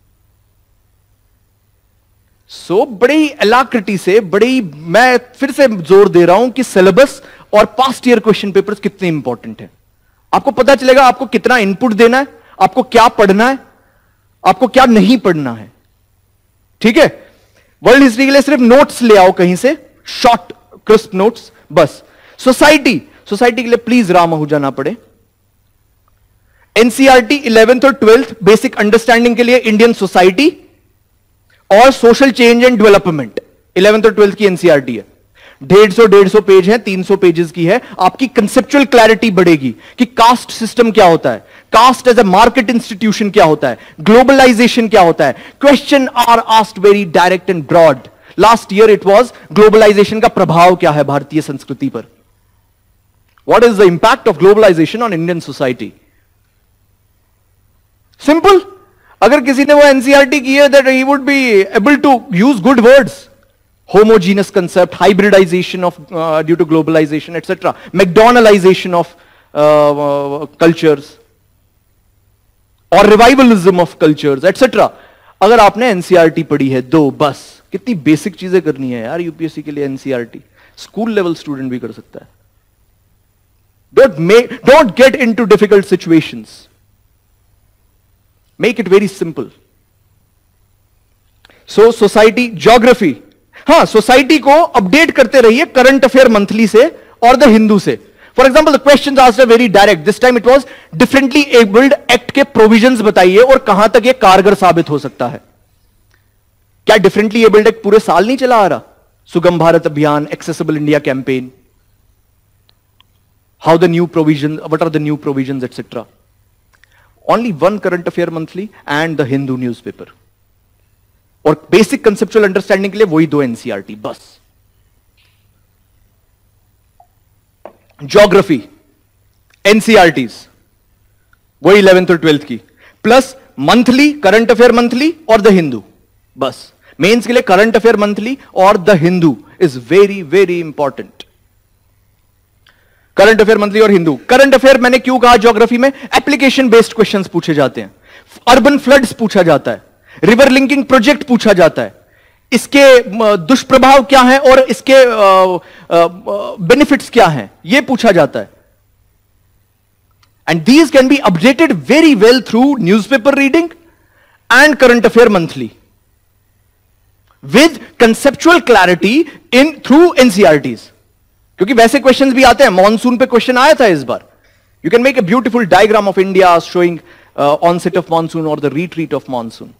So बड़ी एलाक्रिटी से, बड़ी, मैं फिर से जोर दे रहा हूं कि सिलेबस और पास्ट ईयर क्वेश्चन पेपर्स कितने इंपॉर्टेंट हैं. आपको पता चलेगा आपको कितना इनपुट देना है, आपको क्या पढ़ना है, आपको क्या नहीं पढ़ना है. ठीक है. वर्ल्ड हिस्ट्री के लिए सिर्फ नोट्स ले आओ कहीं से, शॉर्ट क्रिस्प नोट्स बस. सोसाइटी के लिए प्लीज राम आहूजा ना पढ़े. एनसीईआरटी 11th और 12th बेसिक अंडरस्टैंडिंग के लिए इंडियन सोसाइटी और social change and development 11th और 12th की एनसीईआरटी है. 150 पेज है, 300 पेजेस की है. आपकी कंसेप्चुअल क्लैरिटी बढ़ेगी कि कास्ट सिस्टम क्या होता है, caste as a market institution क्या होता है, ग्लोबलाइजेशन क्या होता है. Question are asked very direct and broad. Last year it was globalisation का प्रभाव क्या है भारतीय संस्कृति पर. What is the impact of globalisation on Indian society. Simple. अगर किसी ने वो एनसीईआरटी की है, दैट ही would be able to use good words. Homogeneous concept, hybridization of due to globalization, etc. McDonaldization of cultures or revivalism of cultures, etc. अगर आपने NCERT पढ़ी है दो, बस कितनी बेसिक चीजें करनी है यार यूपीएससी के लिए. एनसीईआरटी स्कूल लेवल स्टूडेंट भी कर सकता है. Don't get into difficult situations. Make it very simple. So society, geography. हाँ, सोसाइटी को अपडेट करते रहिए करंट अफेयर मंथली से और द हिंदू से. For example the question asked very direct. This time it was differently abled act के provisions बताइए और कहां तक ये कारगर साबित हो सकता है. क्या डिफरेंटली एबल्ड एक्ट पूरे साल नहीं चला आ रहा? Sugam Bharat Abhiyan, accessible India campaign, how the new provision, what are the new provisions, etcetera. Only one current affair monthly and the Hindu newspaper. और बेसिक कंसेप्चुअल अंडरस्टैंडिंग के लिए वही दो एनसीईआरटी बस. ज्योग्राफी एनसीईआरटीज वही 11th और 12th की, plus monthly current affair monthly और द हिंदू बस. मेंस के लिए करंट अफेयर मंथली और the Hindu is very very important. Current affair monthly और हिंदू. करंट अफेयर मैंने क्यों कहा ज्योग्राफी में? एप्लीकेशन बेस्ड क्वेश्चंस पूछे जाते हैं. अर्बन फ्लड्स पूछा जाता है, रिवर लिंकिंग प्रोजेक्ट पूछा जाता है, इसके दुष्प्रभाव क्या हैं और इसके बेनिफिट्स क्या हैं, यह पूछा जाता है. And these can be updated very well through newspaper reading and current affair monthly with conceptual clarity in through NCERTs. क्योंकि वैसे क्वेश्चंस भी आते हैं. मॉनसून पे क्वेश्चन आया था इस बार. You can make a beautiful diagram of India showing onset of monsoon और the retreat of monsoon.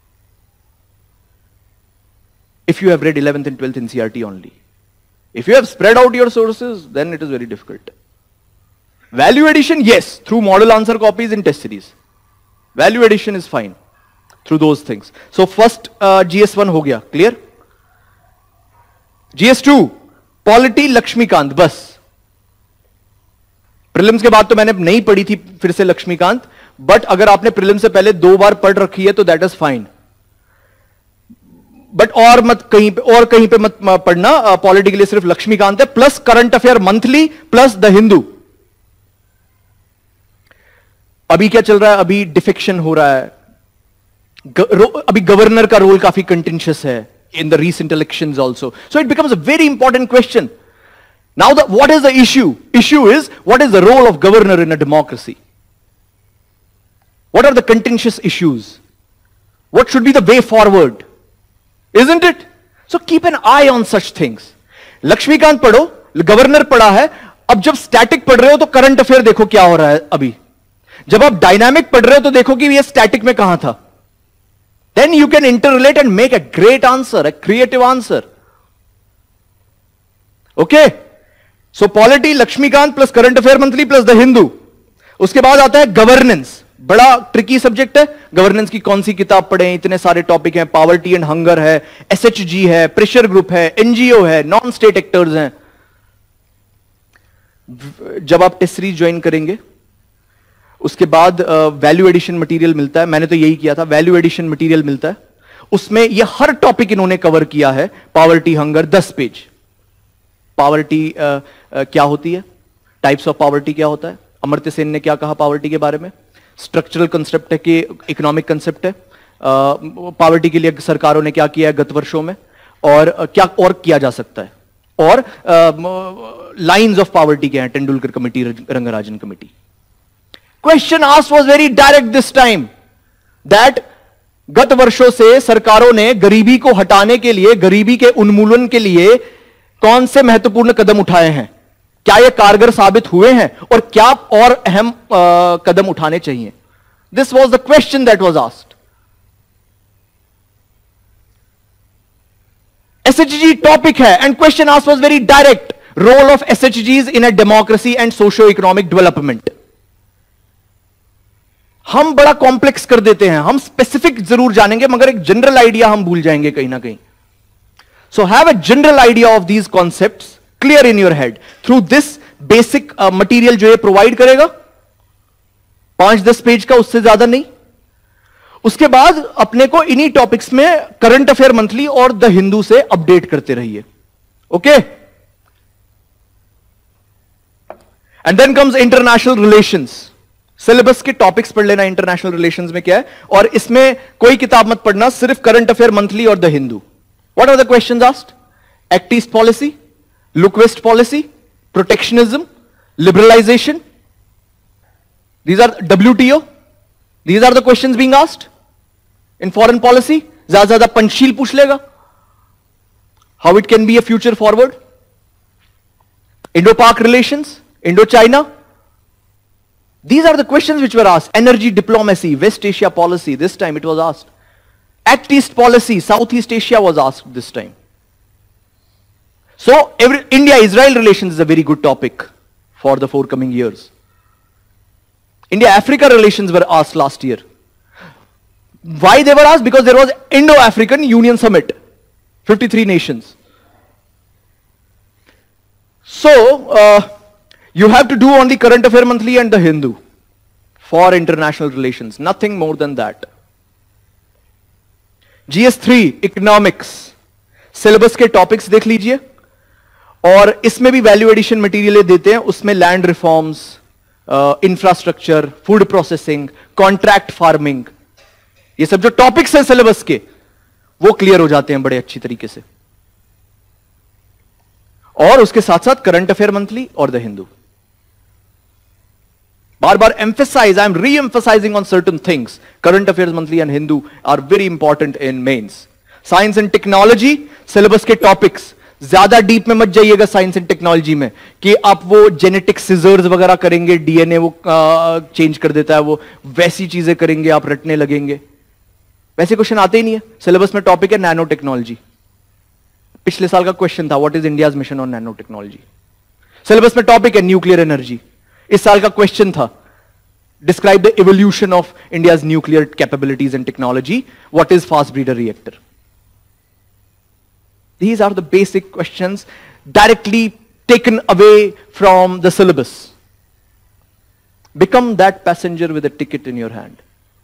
If you have read 11th and 12th NCERT only. If you have spread out your sources, then it is very difficult. Value addition, yes, through model answer copies in test series. Value addition is fine through those things. So first GS1 हो गया, clear? GS2, polity Laxmikant बस. Prelims के बाद तो मैंने नहीं पढ़ी थी फिर से लक्ष्मीकांत, बट अगर आपने प्रीलिम्स से पहले 2 बार पढ़ रखी है तो दैट इज फाइन. बट और कहीं पे मत पढ़ना. पॉलिटी के लिए सिर्फ लक्ष्मीकांत है, plus current affair monthly plus the Hindu. अभी क्या चल रहा है? अभी डिफेक्शन हो रहा है. अभी गवर्नर का रोल काफी कंटेंशियस है in the recent elections also. So it becomes a very important question. Now what is the issue? Issue is what is the role of governor in a democracy? What are the contentious issues? What should be the way forward? Isn't it? So keep an eye on such things. Laxmikanth पढ़ो, governor पढ़ा है. अब जब static पढ़ रहे हो तो current affair देखो क्या हो रहा है अभी. जब आप डायनामिक पढ़ रहे हो तो देखो कि ये स्टैटिक में कहां था. Then you can interrelate and make a great answer, a creative answer. Okay? So polity, Laxmikanth plus current affair monthly plus the Hindu. उसके बाद आता है गवर्नेंस. बड़ा ट्रिकी सब्जेक्ट है. गवर्नेंस की कौन सी किताब पढ़ें? इतने सारे टॉपिक हैं. पॉवर्टी एंड हंगर है, एसएचजी है, प्रेशर ग्रुप है, एनजीओ है, नॉन स्टेट एक्टर्स हैं. जब आप टेस्ट सीरीज ज्वाइन करेंगे उसके बाद वैल्यू एडिशन मटेरियल मिलता है. मैंने तो यही किया था. वैल्यू एडिशन मटेरियल मिलता है उसमें ये हर टॉपिक इन्होंने कवर किया है। Poverty hunger 10 page. पॉवर्टी क्या होती है, टाइप्स ऑफ पॉवर्टी क्या होता है, अमर्त्य सेन ने क्या कहा पॉवर्टी के बारे में, स्ट्रक्चरल कंसेप्ट है कि इकोनॉमिक कंसेप्ट है, पॉवर्टी के लिए सरकारों ने क्या किया है गत वर्षों में, और क्या और किया जा सकता है, और लाइंस ऑफ पॉवर्टी क्या है, Tendulkar committee, Rangarajan committee. Question asked was very direct this time, that गत वर्षों से सरकारों ने गरीबी को हटाने के लिए, गरीबी के उन्मूलन के लिए कौन से महत्वपूर्ण कदम उठाए हैं, क्या ये कारगर साबित हुए हैं, और क्या और अहम कदम उठाने चाहिए। This was the question that was asked. SHG topic है, and question asked was very direct, role of SHGs in a democracy and socio economic development. हम बड़ा कॉम्प्लेक्स कर देते हैं, हम स्पेसिफिक जरूर जानेंगे मगर एक जनरल आइडिया हम भूल जाएंगे कहीं ना कहीं। So have a general idea of these concepts clear in your head through this basic material जो ये प्रोवाइड करेगा, 5-10 पेज का, उससे ज्यादा नहीं। उसके बाद अपने को इन्हीं टॉपिक्स में करंट अफेयर मंथली और द हिंदू से अपडेट करते रहिए। Okay, and then comes international relations. Syllabus के टॉपिक्स पढ़ लेना इंटरनेशनल रिलेशंस में क्या है, और इसमें कोई किताब मत पढ़ना, सिर्फ करंट अफेयर मंथली और the Hindu. What are the questions asked? Act east policy, look west policy, protectionism, liberalisation, these are WTO, these are the questions being asked in foreign policy. ज्यादा ज्यादा पंचशील पूछ लेगा, how it can be a future forward, Indo Pak relations, Indo China, these are the questions which were asked. Energy diplomacy, West Asia policy, this time it was asked. Act East policy, Southeast Asia was asked this time. So India-Israel relations is a very good topic for the forthcoming years. India-Africa relations were asked last year. Why they were asked? Because there was Indo-African Union Summit, 53 nations. So, you have to do only current affair monthly and the Hindu for international relations, nothing more than that. GS3 economics syllabus के topics देख लीजिए, और इसमें भी value addition material देते हैं। उसमें land reforms, infrastructure, food processing, contract farming, ये सब जो टॉपिक्स हैं सिलेबस के, वो क्लियर हो जाते हैं बड़े अच्छी तरीके से। और उसके साथ साथ करंट अफेयर मंथली और द हिंदू। बार बार emphasize, I am re-emphasizing on certain things. Current affairs monthly and Hindu are very important in mains. Science and technology, syllabus के topics, ज्यादा डीप में मत जाइएगा साइंस एंड टेक्नोलॉजी में कि आप वो जेनेटिक सिजर्स वगैरह करेंगे, DNA वो चेंज कर देता है, वो वैसी चीजें करेंगे, आप रटने लगेंगे। वैसे क्वेश्चन आते ही नहीं है। सिलेबस में टॉपिक है नैनो टेक्नोलॉजी। पिछले साल का क्वेश्चन था, what is India's mission on nano technology. Syllabus में टॉपिक है न्यूक्लियर एनर्जी। इस साल का क्वेश्चन था, describe the evolution of India's nuclear capabilities and technology, what is fast breeder reactor. These are the basic questions directly taken away from the syllabus. Become that passenger with a ticket in your hand.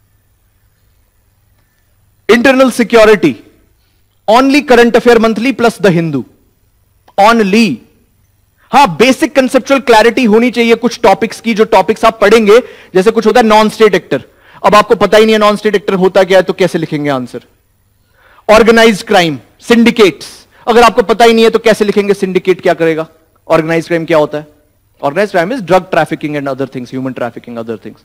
Internal security, only current affair monthly plus the Hindu. Only. हाँ, basic conceptual clarity होनी चाहिए कुछ topics की, जो topics आप पढ़ेंगे। जैसे कुछ होता है नॉन स्टेट एक्टर, अब आपको पता ही नहीं है नॉन स्टेट एक्टर होता क्या है, तो कैसे लिखेंगे आंसर। ऑर्गेनाइज्ड क्राइम, सिंडिकेट्स, अगर आपको पता ही नहीं है तो कैसे लिखेंगे सिंडिकेट क्या करेगा। ऑर्गेनाइज्ड क्राइम क्या होता है? Organised crime is drug trafficking and other things, human trafficking, other things.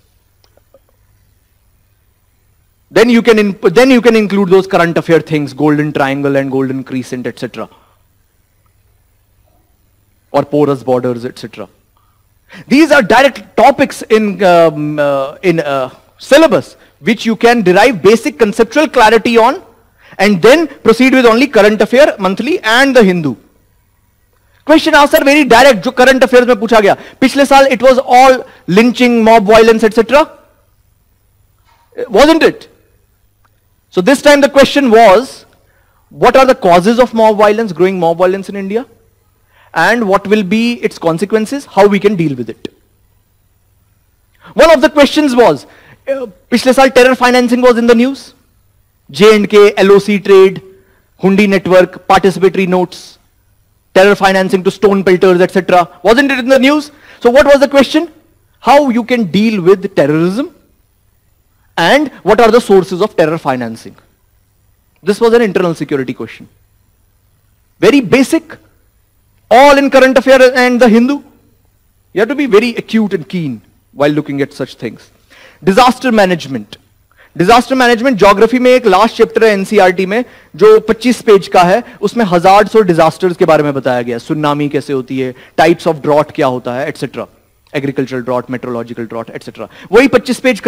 Then you can include those current affair things, golden triangle and golden crescent, etc. Or porous borders, etc. These are direct topics in syllabus which you can derive basic conceptual clarity on, and then proceed with only current affair monthly and the Hindu. Question answer very direct, जो current affairs में पूछा गया। पिछले साल it was all lynching, mob violence, etc. Wasn't it? So this time the question was, what are the causes of mob violence, growing mob violence in India, and what will be its consequences, how we can deal with it. One of the questions was, पिछले साल terror financing was in the news. J&K, LOC trade, Hundi network, participatory notes, terror financing to stone pelters, etc. Wasn't it in the news? So what was the question? How you can deal with terrorism and what are the sources of terror financing? This was an internal security question. Very basic, all in current affair and the Hindu. You have to be very acute and keen while looking at such things. Disaster management. Disaster management geography में एक last chapter है NCERT में जो 25 page का है, उसमें hazards और disasters के बारे में बताया गया, सुनामी कैसे होती है, टाइप्स ऑफ ड्रॉट क्या होता है, etcetera, agricultural drought, meteorological drought, etcetera. वही 25 पेज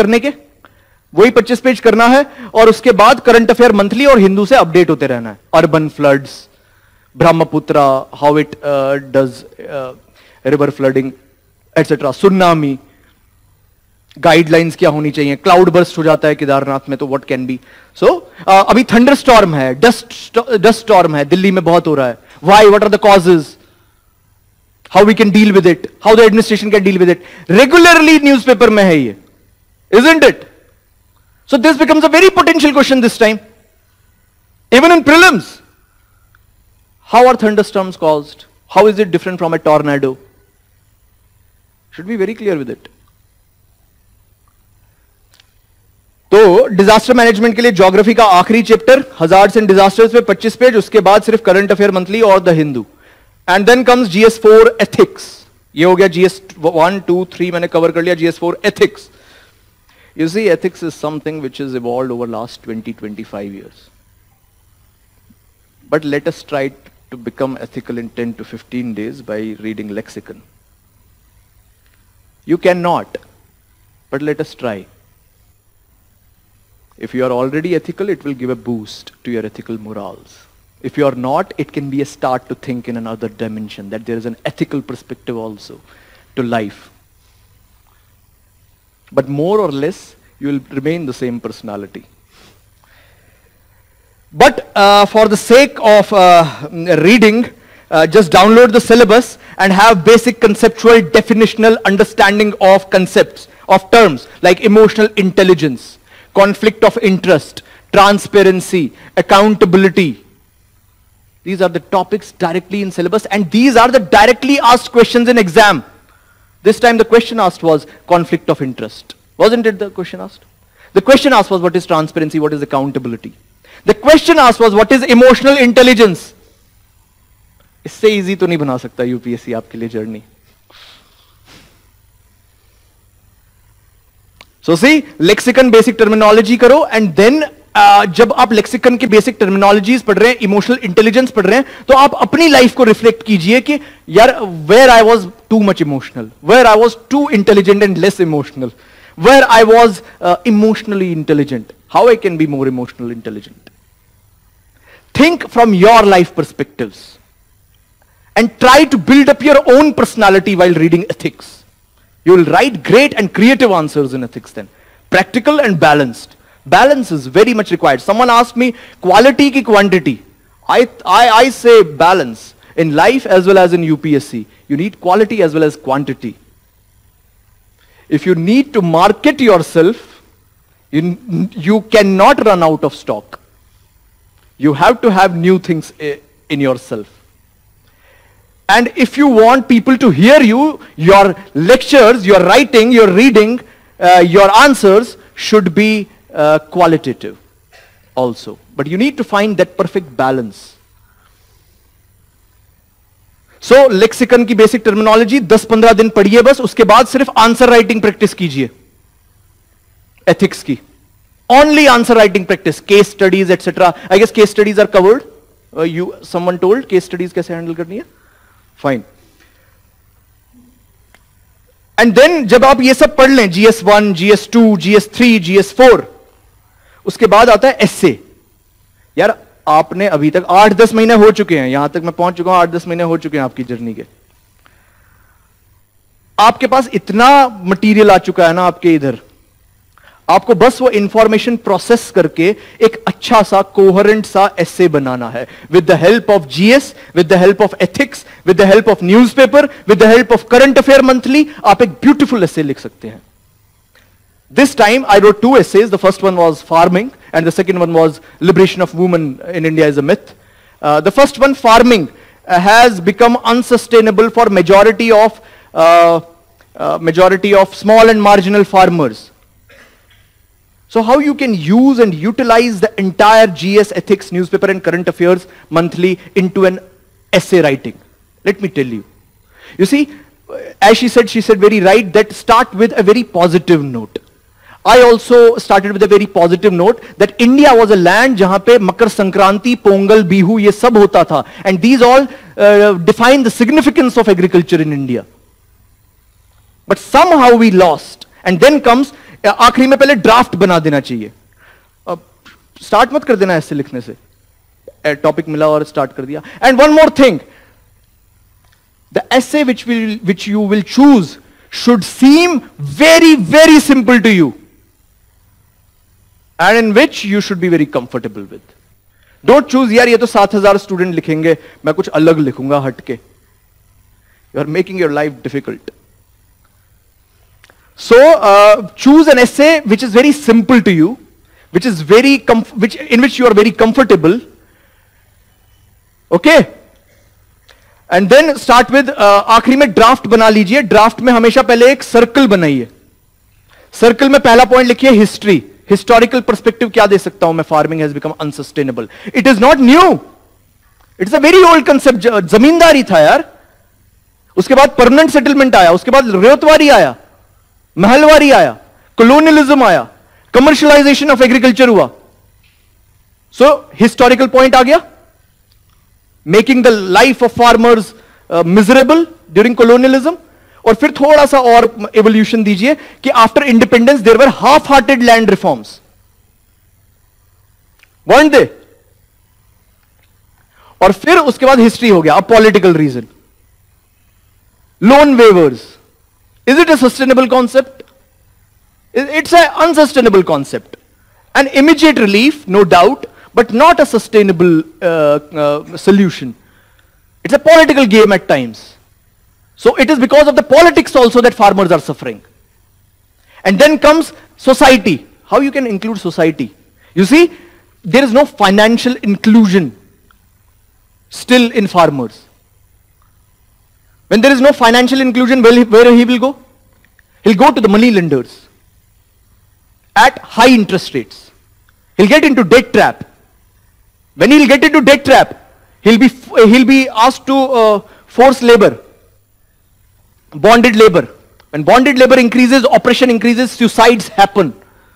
करना है और उसके बाद करंट अफेयर मंथली और हिंदू से अपडेट होते रहना है. Urban floods, Brahmaputra, how it does river flooding, etcetera, tsunami, guidelines क्या होनी चाहिए, क्लाउड बर्स्ट हो जाता है केदारनाथ में तो व्हाट कैन बी. सो अभी थंडर स्टॉर्म है, डस्ट स्टॉर्म है, दिल्ली में बहुत हो रहा है. Why, what are the causes, how we can deal with it, how the administration can deal with it. Regularly newspaper में है ये, isn't it? So this becomes a very potential question this time, even in prelims. How are thunderstorms caused? How is it different from a tornado? Should be very clear with it. तो disaster management के लिए geography का आखिरी chapter hazards and disasters पे 25 page, उसके बाद सिर्फ current affair monthly और the Hindu. And then comes GS4 ethics. ये हो गया GS1, 2, 3 मैंने कवर कर लिया. GS4 ethics. You see ethics is something which is evolved over last 20-25 years. But let us try to become ethical in 10 to 15 days by reading lexicon. You cannot, but let us try. If you are already ethical, it will give a boost to your ethical morals. If you are not, it can be a start to think in another dimension, that there is an ethical perspective also to life. But more or less, you will remain the same personality. But for the sake of reading, just download the syllabus and have basic conceptual definitional understanding of concepts, of terms like emotional intelligence, conflict of interest, transparency, accountability. These are the topics directly in syllabus, and these are the directly asked questions in exam. This time the question asked was conflict of interest. Wasn't it the question asked? The question asked was what is transparency, what is accountability. The question asked was what is emotional intelligence. इससे easy तो नहीं बना सकता UPSC आपके लिए journey. So see, lexicon basic terminology करो, and then जब आप लेक्सिकन के बेसिक टर्मिनोलॉजीज पढ़ रहे हैं, इमोशनल इंटेलिजेंस पढ़ रहे हैं, तो आप अपनी लाइफ को रिफ्लेक्ट कीजिए कि यार where I was too much emotional, where I was too intelligent and less emotional, where I was emotionally intelligent, how I can be more emotional intelligent. Think from your life perspectives and try to build up your own personality while reading ethics. You will write great and creative answers in ethics then. Practical and balanced. Balance is very much required. Someone asked me, quality ki quantity. I say balance. In life as well as in UPSC, you need quality as well as quantity. If you need to market yourself, you cannot run out of stock. You have to have new things in yourself. And if you want people to hear you, your lectures, your writing, your reading, your answers should be qualitative also. But you need to find that perfect balance. So, lexicon की basic terminology 10-15 दिन पढ़िए बस, उसके बाद सिर्फ answer writing practice कीजिए ethics की. Only answer writing practice, case studies, etc. I guess case studies are covered. Someone told case studies कैसे handle करनी है? Fine. And then जब आप ये सब पढ़ लें, GS1, GS2, GS3, GS4, उसके बाद आता है essay. यार आपने अभी तक 8-10 महीने हो चुके हैं, यहां तक मैं पहुंच चुका हूं, 8-10 महीने हो चुके हैं आपकी जर्नी के. आपके पास इतना मटीरियल आ चुका है ना आपके इधर, आपको बस वो इंफॉर्मेशन प्रोसेस करके एक अच्छा सा कोहेरेंट सा एसे बनाना है with the help of GS, with the help of ethics, with the help of newspaper, with the help of current affair monthly. आप एक ब्यूटीफुल एसे लिख सकते हैं. This time I wrote two essays. The first one was farming and the second one was liberation of women in India is a myth. The first one, farming, has become unsustainable for majority of small and marginal farmers. So how you can use and utilize the entire GS Ethics newspaper and current affairs monthly into an essay writing? Let me tell you. You see, as she said very right that start with a very positive note. I also started with a very positive note that India was a land jahan pe Makar Sankranti, Pongal, Bihu ye sab hota tha, and these all define the significance of agriculture in India. But somehow we lost, and then comes आखिरी में पहले draft बना देना चाहिए. Start मत कर देना ऐसे लिखने से. टॉपिक मिला और स्टार्ट कर दिया. And one more thing, the essay which you will choose should seem very, very simple to you, and in which you should be very comfortable with. Don't choose, यार ये तो 7,000 स्टूडेंट लिखेंगे, मैं कुछ अलग लिखूंगा हटके. You are making your life difficult. So choose an essay which is very simple to you, which is in which you are very comfortable. Okay? And then start with आखिरी में ड्राफ्ट बना लीजिए. ड्राफ्ट में हमेशा पहले एक circle बनाइए. Circle में पहला पॉइंट लिखिए हिस्ट्री. हिस्टोरिकल पर्सपेक्टिव क्या दे सकता हूं मैं? Farming has become unsustainable. It is not new, it's a very old concept. जमींदारी था यार, उसके बाद परमानेंट सेटलमेंट आया, उसके बाद रेतवारी आया, महलवारी आया, कॉलोनियलिज्म आया, कमर्शियलाइजेशन ऑफ एग्रीकल्चर हुआ. सो हिस्टोरिकल पॉइंट आ गया, making the life of farmers miserable during colonialism. और फिर थोड़ा सा और एवोल्यूशन दीजिए कि after independence there were half hearted land reforms. weren't they? और फिर उसके बाद हिस्ट्री हो गया. अब political reason, loan waivers. Is it a sustainable concept? It's an unsustainable concept. An immediate relief, no doubt, but not a sustainable solution. It's a political game at times. So it is because of the politics also that farmers are suffering. And then comes society. How you can include society? You see, there is no financial inclusion still in farmers. When there is no financial inclusion, where he will go? He'll go to the money lenders at high interest rates. He'll get into debt trap. When he'll get into debt trap, he'll be asked to force labor, bonded labor. When bonded labor increases, oppression increases, suicides happen.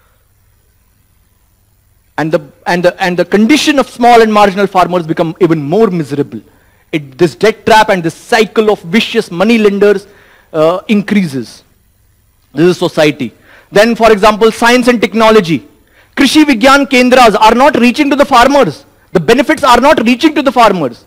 And the condition of small and marginal farmers become even more miserable. This debt trap and this cycle of vicious money lenders increases. This is society. Then, for example, science and technology. Krishi Vigyan Kendras are not reaching to the farmers. The benefits are not reaching to the farmers.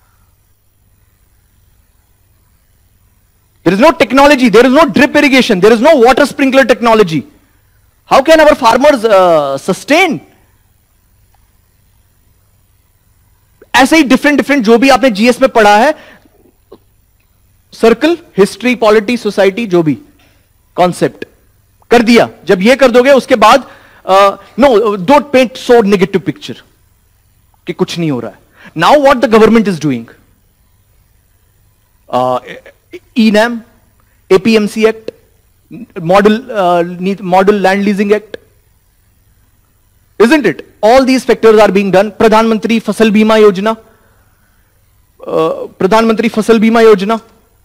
There is no technology, there is no drip irrigation, there is no water sprinkler technology. How can our farmers sustain? ऐसे ही different जो भी आपने GS में पढ़ा है, circle, history, polity, society, जो भी concept कर दिया. जब ये कर दोगे उसके बाद no, don't paint so negative picture कि कुछ नहीं हो रहा है. Now what the government is doing, ENAM, APMC Act, Model Land Leasing Act, isn't it? All these factors are being done. Pradhan Mantri Fasal Bima Yojana, Pradhan Mantri Fasal Bima Yojana,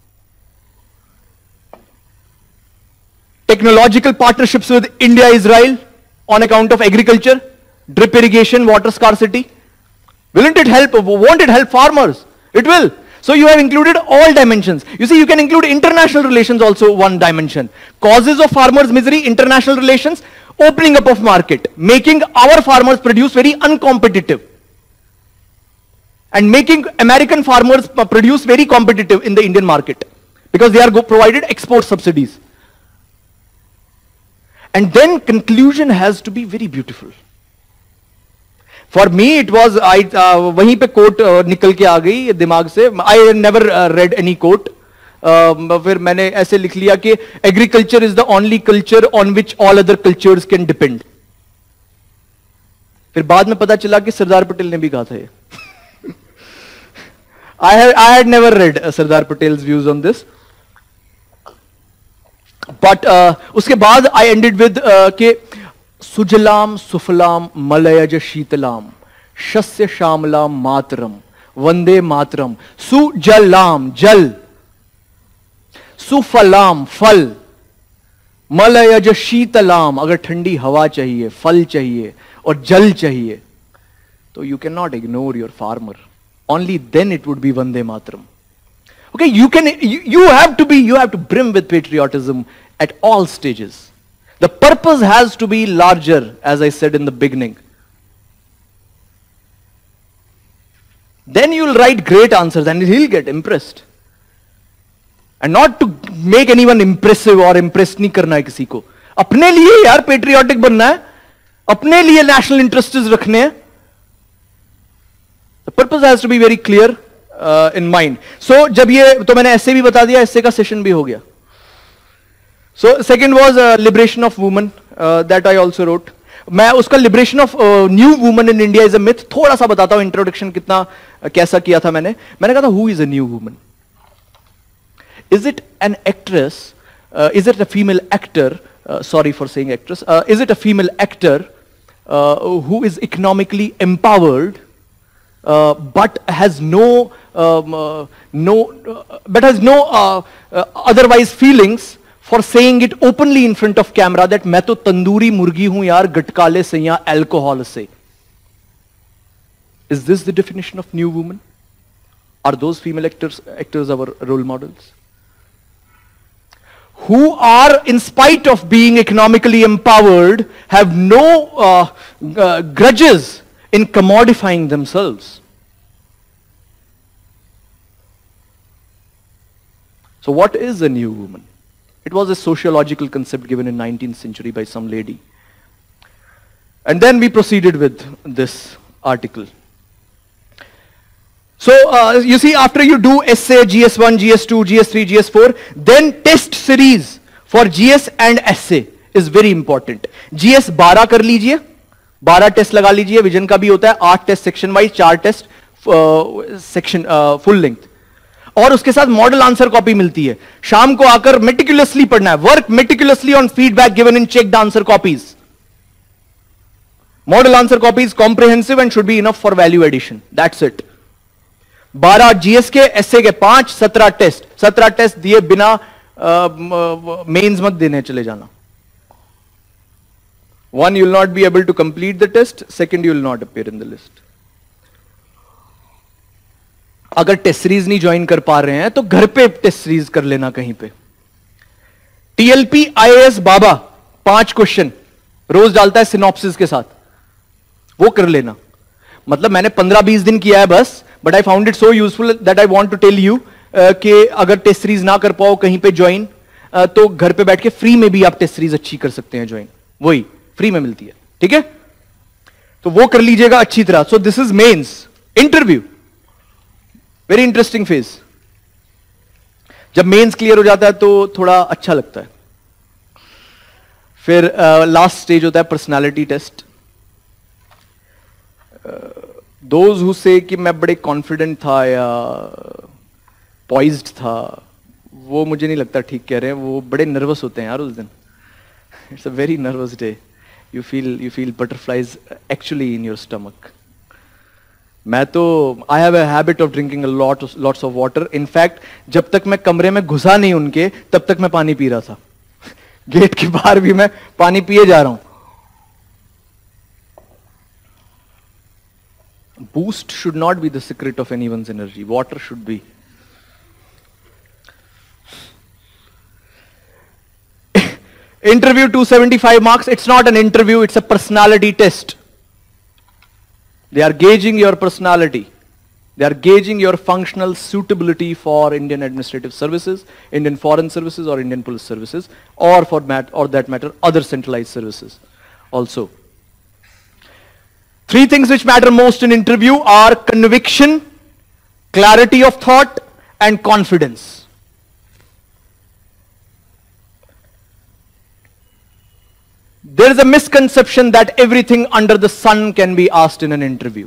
technological partnerships with India, Israel on account of agriculture, drip irrigation, water scarcity. Won't it help farmers? It will. So you have included all dimensions. You see, you can include international relations also, one dimension. Causes of farmers' misery, international relations, opening up of market, making our farmers produce very uncompetitive, and making American farmers produce very competitive in the Indian market, because they are provided export subsidies. And then conclusion has to be very beautiful. For me, it was, वहीं पे quote निकल के आ गई दिमाग से. I never read any quote. फिर मैंने ऐसे लिख लिया कि agriculture is the only culture on which all other cultures can depend. फिर बाद में पता चला कि सरदार पटेल ने भी कहा था ये। I had never read Sardar Patel's views on this, but उसके बाद I ended with के सुजलाम सुफलाम मलयज शीतलाम शस्य श्यामलाम मातरम वंदे मातरम। सुजलाम जल, सुफलाम फल, मलयज शीतलाम अगर ठंडी हवा चाहिए, फल चाहिए और जल चाहिए, तो you cannot ignore your farmer. Only then it would be Vande Mataram. Okay, you have to brim with patriotism at all stages. The purpose has to be larger, as I said in the beginning. Then you'll write great answers and he'll get impressed. And not to make anyone impressive or impress नहीं करना है किसी को. अपने लिए यार patriotic बनना है, अपने लिए national interests रखने हैं. The purpose has to be very clear in mind. So जब ये तो मैंने ऐसे भी बता दिया, ऐसे का सेशन भी हो गया. So second was liberation of women that I also wrote. मैं उसका liberation of new woman in India is a myth थोड़ा सा बताता हूँ. इंट्रोडक्शन कितना कैसा किया था मैंने कहा था who is a new woman? Is it an actress? Is it a female actor? Sorry for saying actress. Is it a female actor who is economically empowered? But has no otherwise feelings for saying it openly in front of camera that मैं तो तंदूरी मुर्गी हूं यार गटकाले से या alcohol से. Is this the definition of new woman? Are those female actors our role models? Who are, in spite of being economically empowered, have no grudges in commodifying themselves. So what is a new woman? It was a sociological concept given in 19th century by some lady. And then we proceeded with this article. So you see, after you do essay, GS1, GS2, GS3, GS4, then test series for GS and essay is very important. GS 12 कर लीजिए, 12 test लगा लीजिए, vision का भी होता है, 8 test section wise, 4 test section full length, और उसके साथ मॉडल आंसर कॉपी मिलती है. शाम को आकर मेटिकुलसली पढ़ना है. Work meticulously on feedback given in checked answer copies. Model answer copies comprehensive and should be enough for value addition. That's it. 12 GS के, एसए के 5, 17 टेस्ट. 17 टेस्ट दिए बिना मेंस मत देने चले जाना. One, you will not be able to complete the test. Second, you will not appear in the list. अगर test series नहीं ज्वाइन कर पा रहे हैं तो घर पे टेस्ट सीरीज कर लेना कहीं पे. टीएलपी आईएएस बाबा 5 क्वेश्चन रोज डालता है सिनॉप्सिस के साथ, वो कर लेना. मतलब मैंने 15-20 दिन किया है बस, but I found it so useful that I want to tell you कि अगर टेस्ट सीरीज ना कर पाओ कहीं पे ज्वाइन, तो घर पे बैठ के फ्री में भी आप टेस्ट सीरीज अच्छी कर सकते हैं ज्वाइन. वही फ्री में मिलती है. ठीक है, तो वो कर लीजिएगा अच्छी तरह. So this is mains interview, very interesting phase. जब मेंस क्लियर हो जाता है तो थोड़ा अच्छा लगता है. फिर लास्ट स्टेज होता है पर्सनालिटी टेस्ट. दोज हु से कि मैं बड़े कॉन्फिडेंट था या पॉइज्ड था, वो मुझे नहीं लगता ठीक कह रहे हैं. वो बड़े नर्वस होते हैं यार उस दिन. It's a very nervous day. You feel butterflies actually in your stomach. मैं तो I have a habit of drinking lots of water. In fact, जब तक मैं कमरे में घुसा नहीं उनके, तब तक मैं पानी पी रहा था. गेट के बाहर भी मैं पानी पिए जा रहा हूं. Boost should not be the secret of anyone's energy. Water should be. Interview 275 marks. It's not an interview, it's a personality test. They are gauging your personality. They are gauging your functional suitability for Indian administrative services, Indian foreign services, or Indian police services, or for that matter, other centralized services also. 3 things which matter most in interview are conviction, clarity of thought, and confidence. There is a misconception that everything under the sun can be asked in an interview.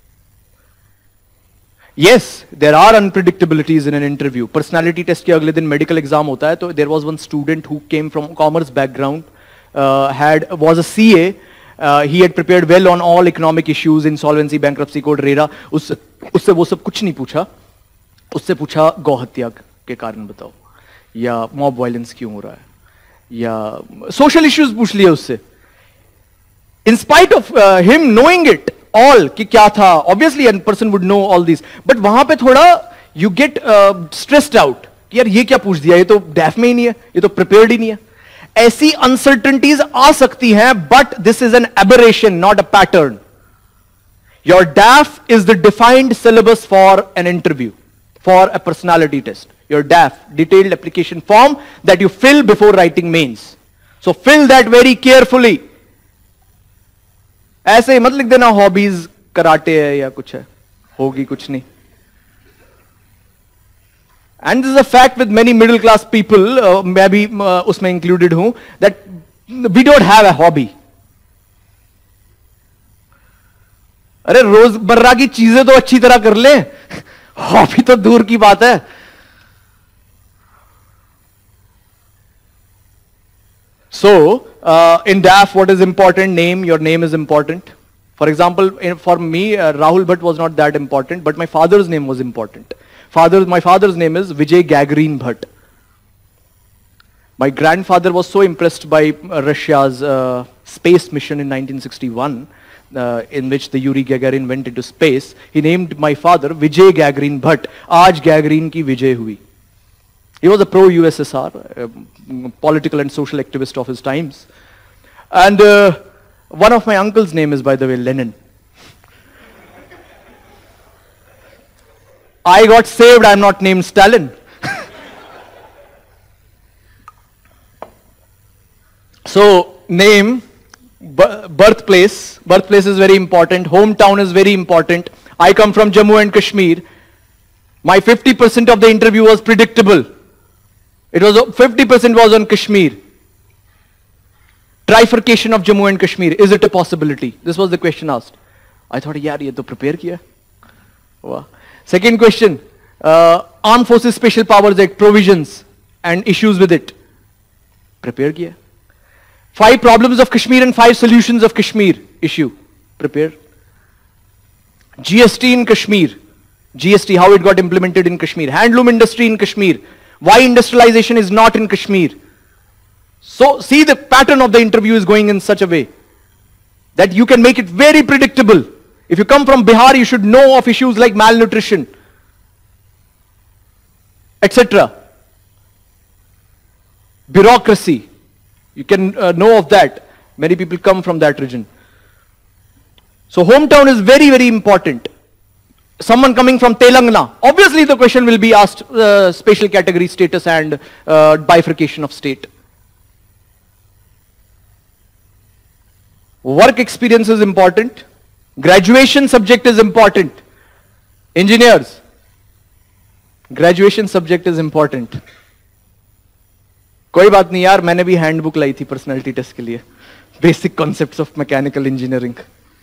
Yes, there are unpredictabilities in an interview. Personality test के अगले दिन medical exam होता है, तो there was one student who came from commerce background, was a CA. He had prepared well on all economic issues, insolvency, bankruptcy code, RERA. उससे वो सब कुछ नहीं पूछा. उससे पूछा गौहत्या के कारण बताओ, या मॉब वायलेंस क्यों हो रहा है, या सोशल इश्यूज पूछ लिए उससे. In spite of him knowing it all कि क्या था, obviously a person would know all these, but वहां पे थोड़ा you get stressed out कि यार ये क्या पूछ दिया, ये तो DAF में ही नहीं है, ये तो prepared ही नहीं है. ऐसी uncertainties आ सकती हैं, but this is an aberration, not a pattern. Your DAF is the defined syllabus for an interview, for a personality test. Your DAF, detailed application form, that you fill before writing mains. So fill that very carefully. ऐसे ही मत लिख देना hobbies karate है या कुछ है, होगी कुछ नहीं. And this is a fact with many middle class people, मैं भी उसमें included हूं, that we don't have a hobby. अरे रोजमर्रा की चीजें तो अच्छी तरह कर ले, हॉबी तो दूर की बात है. So, in DAF, what is important? Name, your name is important. For example, for me, Rahul Bhatt was not that important, but my father's name was important. My father's name is Vijay Gagarin Bhatt. My grandfather was so impressed by Russia's space mission in 1961, in which the Yuri Gagarin went into space. He named my father Vijay Gagarin Bhatt. Aaj Gagarin ki Vijay hui. He was a pro-USSR, political and social activist of his times. And one of my uncle's name is, by the way, Lenin. I got saved, I'm not named Stalin. So, name, birthplace is very important, hometown is very important. I come from Jammu and Kashmir. My 50% of the interview was predictable. It was 50% was on Kashmir. Trifurcation of Jammu and Kashmir, is it a possibility? This was the question asked. I thought, yaar, ye to prepare kiya. Wow. Second question, Armed Forces Special Powers Act provisions and issues with it. Prepare kiya. 5 problems of Kashmir and 5 solutions of Kashmir issue. Prepare. GST in Kashmir. GST, how it got implemented in Kashmir. Handloom industry in Kashmir. Why industrialization is not in Kashmir. So, see, the pattern of the interview is going in such a way that you can make it very predictable. If you come from Bihar, you should know of issues like malnutrition, etc. Bureaucracy, you can know of that. Many people come from that region. So, hometown is very, very important. Someone coming from Telangana, obviously the question will be asked special category status and bifurcation of state. Work experience is important. Graduation subject is important. Engineers, graduation subject is important. कोई बात नहीं यार, मैंने भी handbook लाई थी personality test के लिए, basic concepts of mechanical engineering.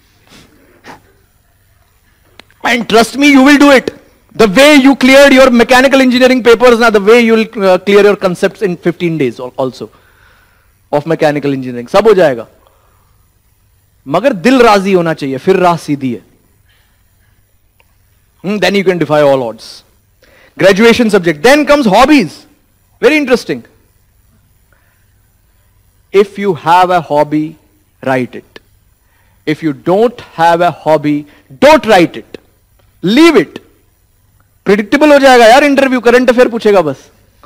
And trust me, you will do it. The way you cleared your mechanical engineering papers, now the way you will clear your concepts in 15 days also of mechanical engineering. सब हो जाएगा. मगर दिल राजी होना चाहिए, फिर राह सीधी है. Then you can defy all odds. Graduation subject. Then comes hobbies. Very interesting. If you have a hobby, write it. If you don't have a hobby, don't write it. Leave it. Predictable हो जाएगा यार interview, current affair पूछेगा बस.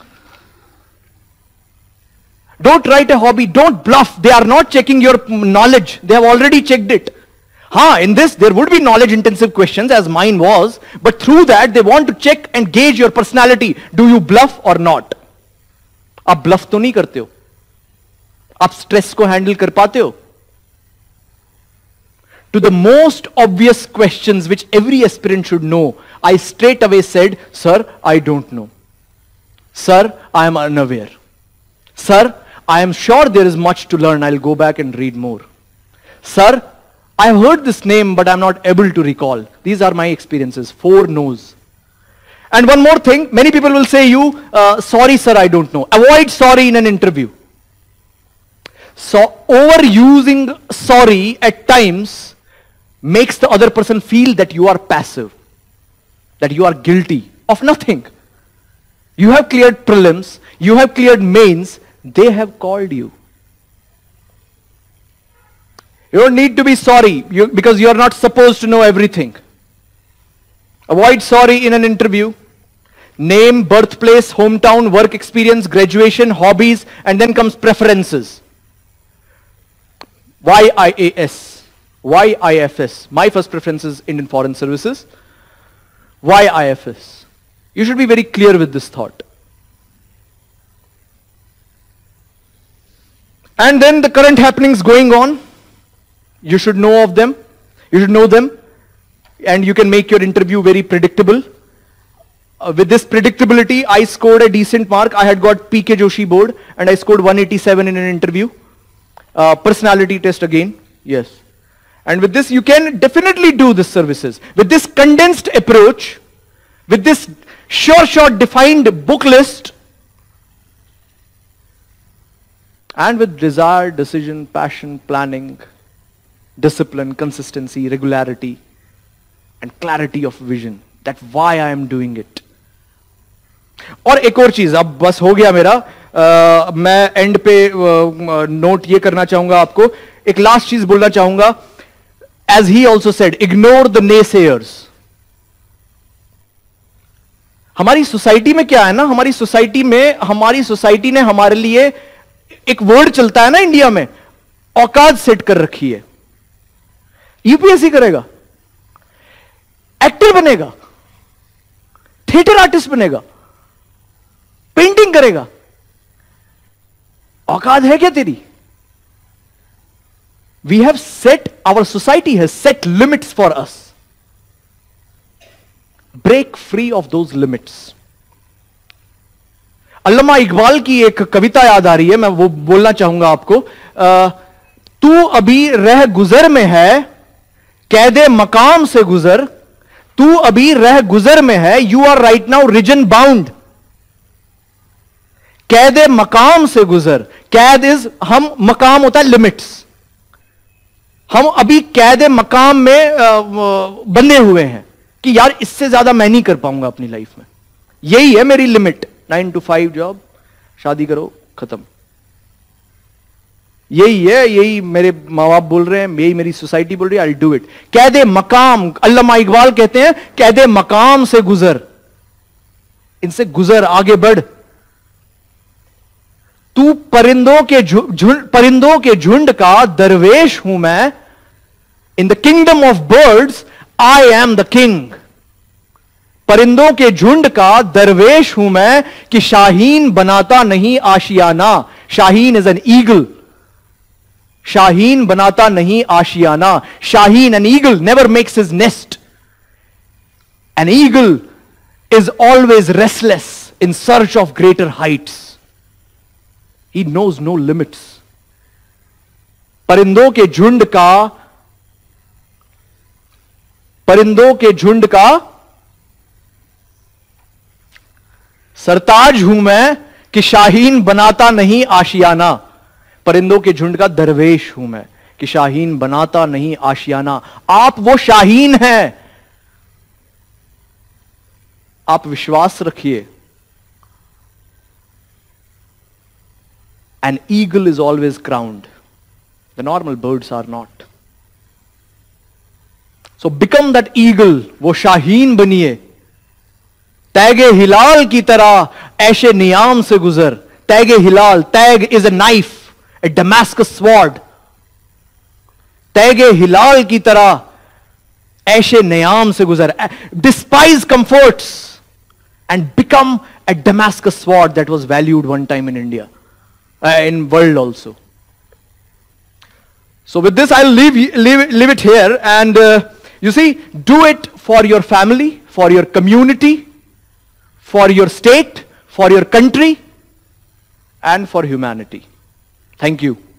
Don't write a hobby, don't bluff. They are not checking your knowledge. They have already checked it. In this there would be knowledge intensive questions as mine was, but through that they want to check and gauge your personality. Do you bluff or not? आप bluff तो नहीं करते हो. आप stress को handle कर पाते हो. To the most obvious questions which every aspirant should know, I straight away said, sir, I don't know. Sir, I am unaware. Sir, I am sure there is much to learn. I'll go back and read more. Sir, I've heard this name, but I'm not able to recall. These are my experiences. 4 no's. And one more thing, many people will say you, sorry sir, I don't know. Avoid sorry in an interview. So overusing sorry at times makes the other person feel that you are passive, that you are guilty of nothing. You have cleared prelims, you have cleared mains, they have called you. You don't need to be sorry because you are not supposed to know everything. Avoid sorry in an interview. Name, birthplace, hometown, work experience, graduation, hobbies, and then comes preferences. YIAS, YIFS. My first preference is Indian Foreign Services. YIFS. You should be very clear with this thought. And then the current happenings going on. You should know of them. You should know them. And you can make your interview very predictable. With this predictability, I scored a decent mark. I had got PK Joshi board and I scored 187 in an interview. Personality test again. Yes. And with this, you can definitely do this services. With this condensed approach, with this short defined book list, and with desire, decision, passion, planning, discipline, consistency, regularity, and clarity of vision. That why I am doing it. और एक और चीज, अब बस हो गया मेरा, मैं एंड पे नोट ये करना चाहूंगा आपको, एक लास्ट चीज बोलना चाहूंगा. As he also said, ignore the naysayers. हमारी सोसाइटी में क्या है ना, हमारी सोसाइटी ने हमारे लिए एक वर्ड चलता है ना इंडिया में, औकात सेट कर रखी है. यूपीएससी करेगा, एक्टर बनेगा, थिएटर आर्टिस्ट बनेगा, पेंटिंग करेगा, औकात है क्या तेरी? We have set, our society has set limits for us. Break free of those limits. Allama Iqbal की एक कविता याद आ रही है, मैं वो बोलना चाहूंगा आपको. तू अभी रह गुजर में है, कैदे मकाम से गुजर. तू अभी रह गुजर में है, you are right now region bound. कैदे मकाम से गुजर. कैद इज, हम, मकाम होता है लिमिट्स. हम अभी कैदे मकाम में बंधे हुए हैं कि यार इससे ज्यादा मैं नहीं कर पाऊंगा अपनी लाइफ में. यही है मेरी लिमिट. 9 to 5 जॉब, शादी करो, खत्म. यही है, यही मेरे मां बाप बोल रहे हैं, यही मेरी सोसाइटी बोल रही है. I do it. कैदे मकाम, अल्लामा इकबाल कहते हैं, कैदे मकाम से गुजर. इनसे गुजर, आगे बढ़. तू परिंदों के झुंड का दरवेश हूं मैं. In the kingdom of birds I am the king. परिंदों के झुंड का दरवेश हूं मैं कि शाहीन बनाता नहीं आशियाना. Shaheen is an eagle. शाहीन बनाता नहीं आशियाना. Shaheen, an eagle never makes his nest. An eagle is always restless in search of greater heights. He knows no limits. परिंदों के झुंड का सरताज हूं मैं कि शाहीन बनाता नहीं आशियाना. परिंदों के झुंड का दरवेश हूं मैं कि शाहीन बनाता नहीं आशियाना. आप वो शाहीन हैं. आप विश्वास रखिए. An eagle is always crowned. The normal birds are not. So become that eagle. वो शाहीन बनिए. तैगे हिलाल की तरह ऐशे नियाम से गुजर. तैगे हिलाल, तैग is a knife, a Damascus sword. तैगे हिलाल की तरह ऐशे नियाम से गुजर. Despise comforts and become a Damascus sword that was valued one time in India. In world also. So with this I'll leave it here, and you see, do it for your family, for your community, for your state, for your country, and for humanity. Thank you.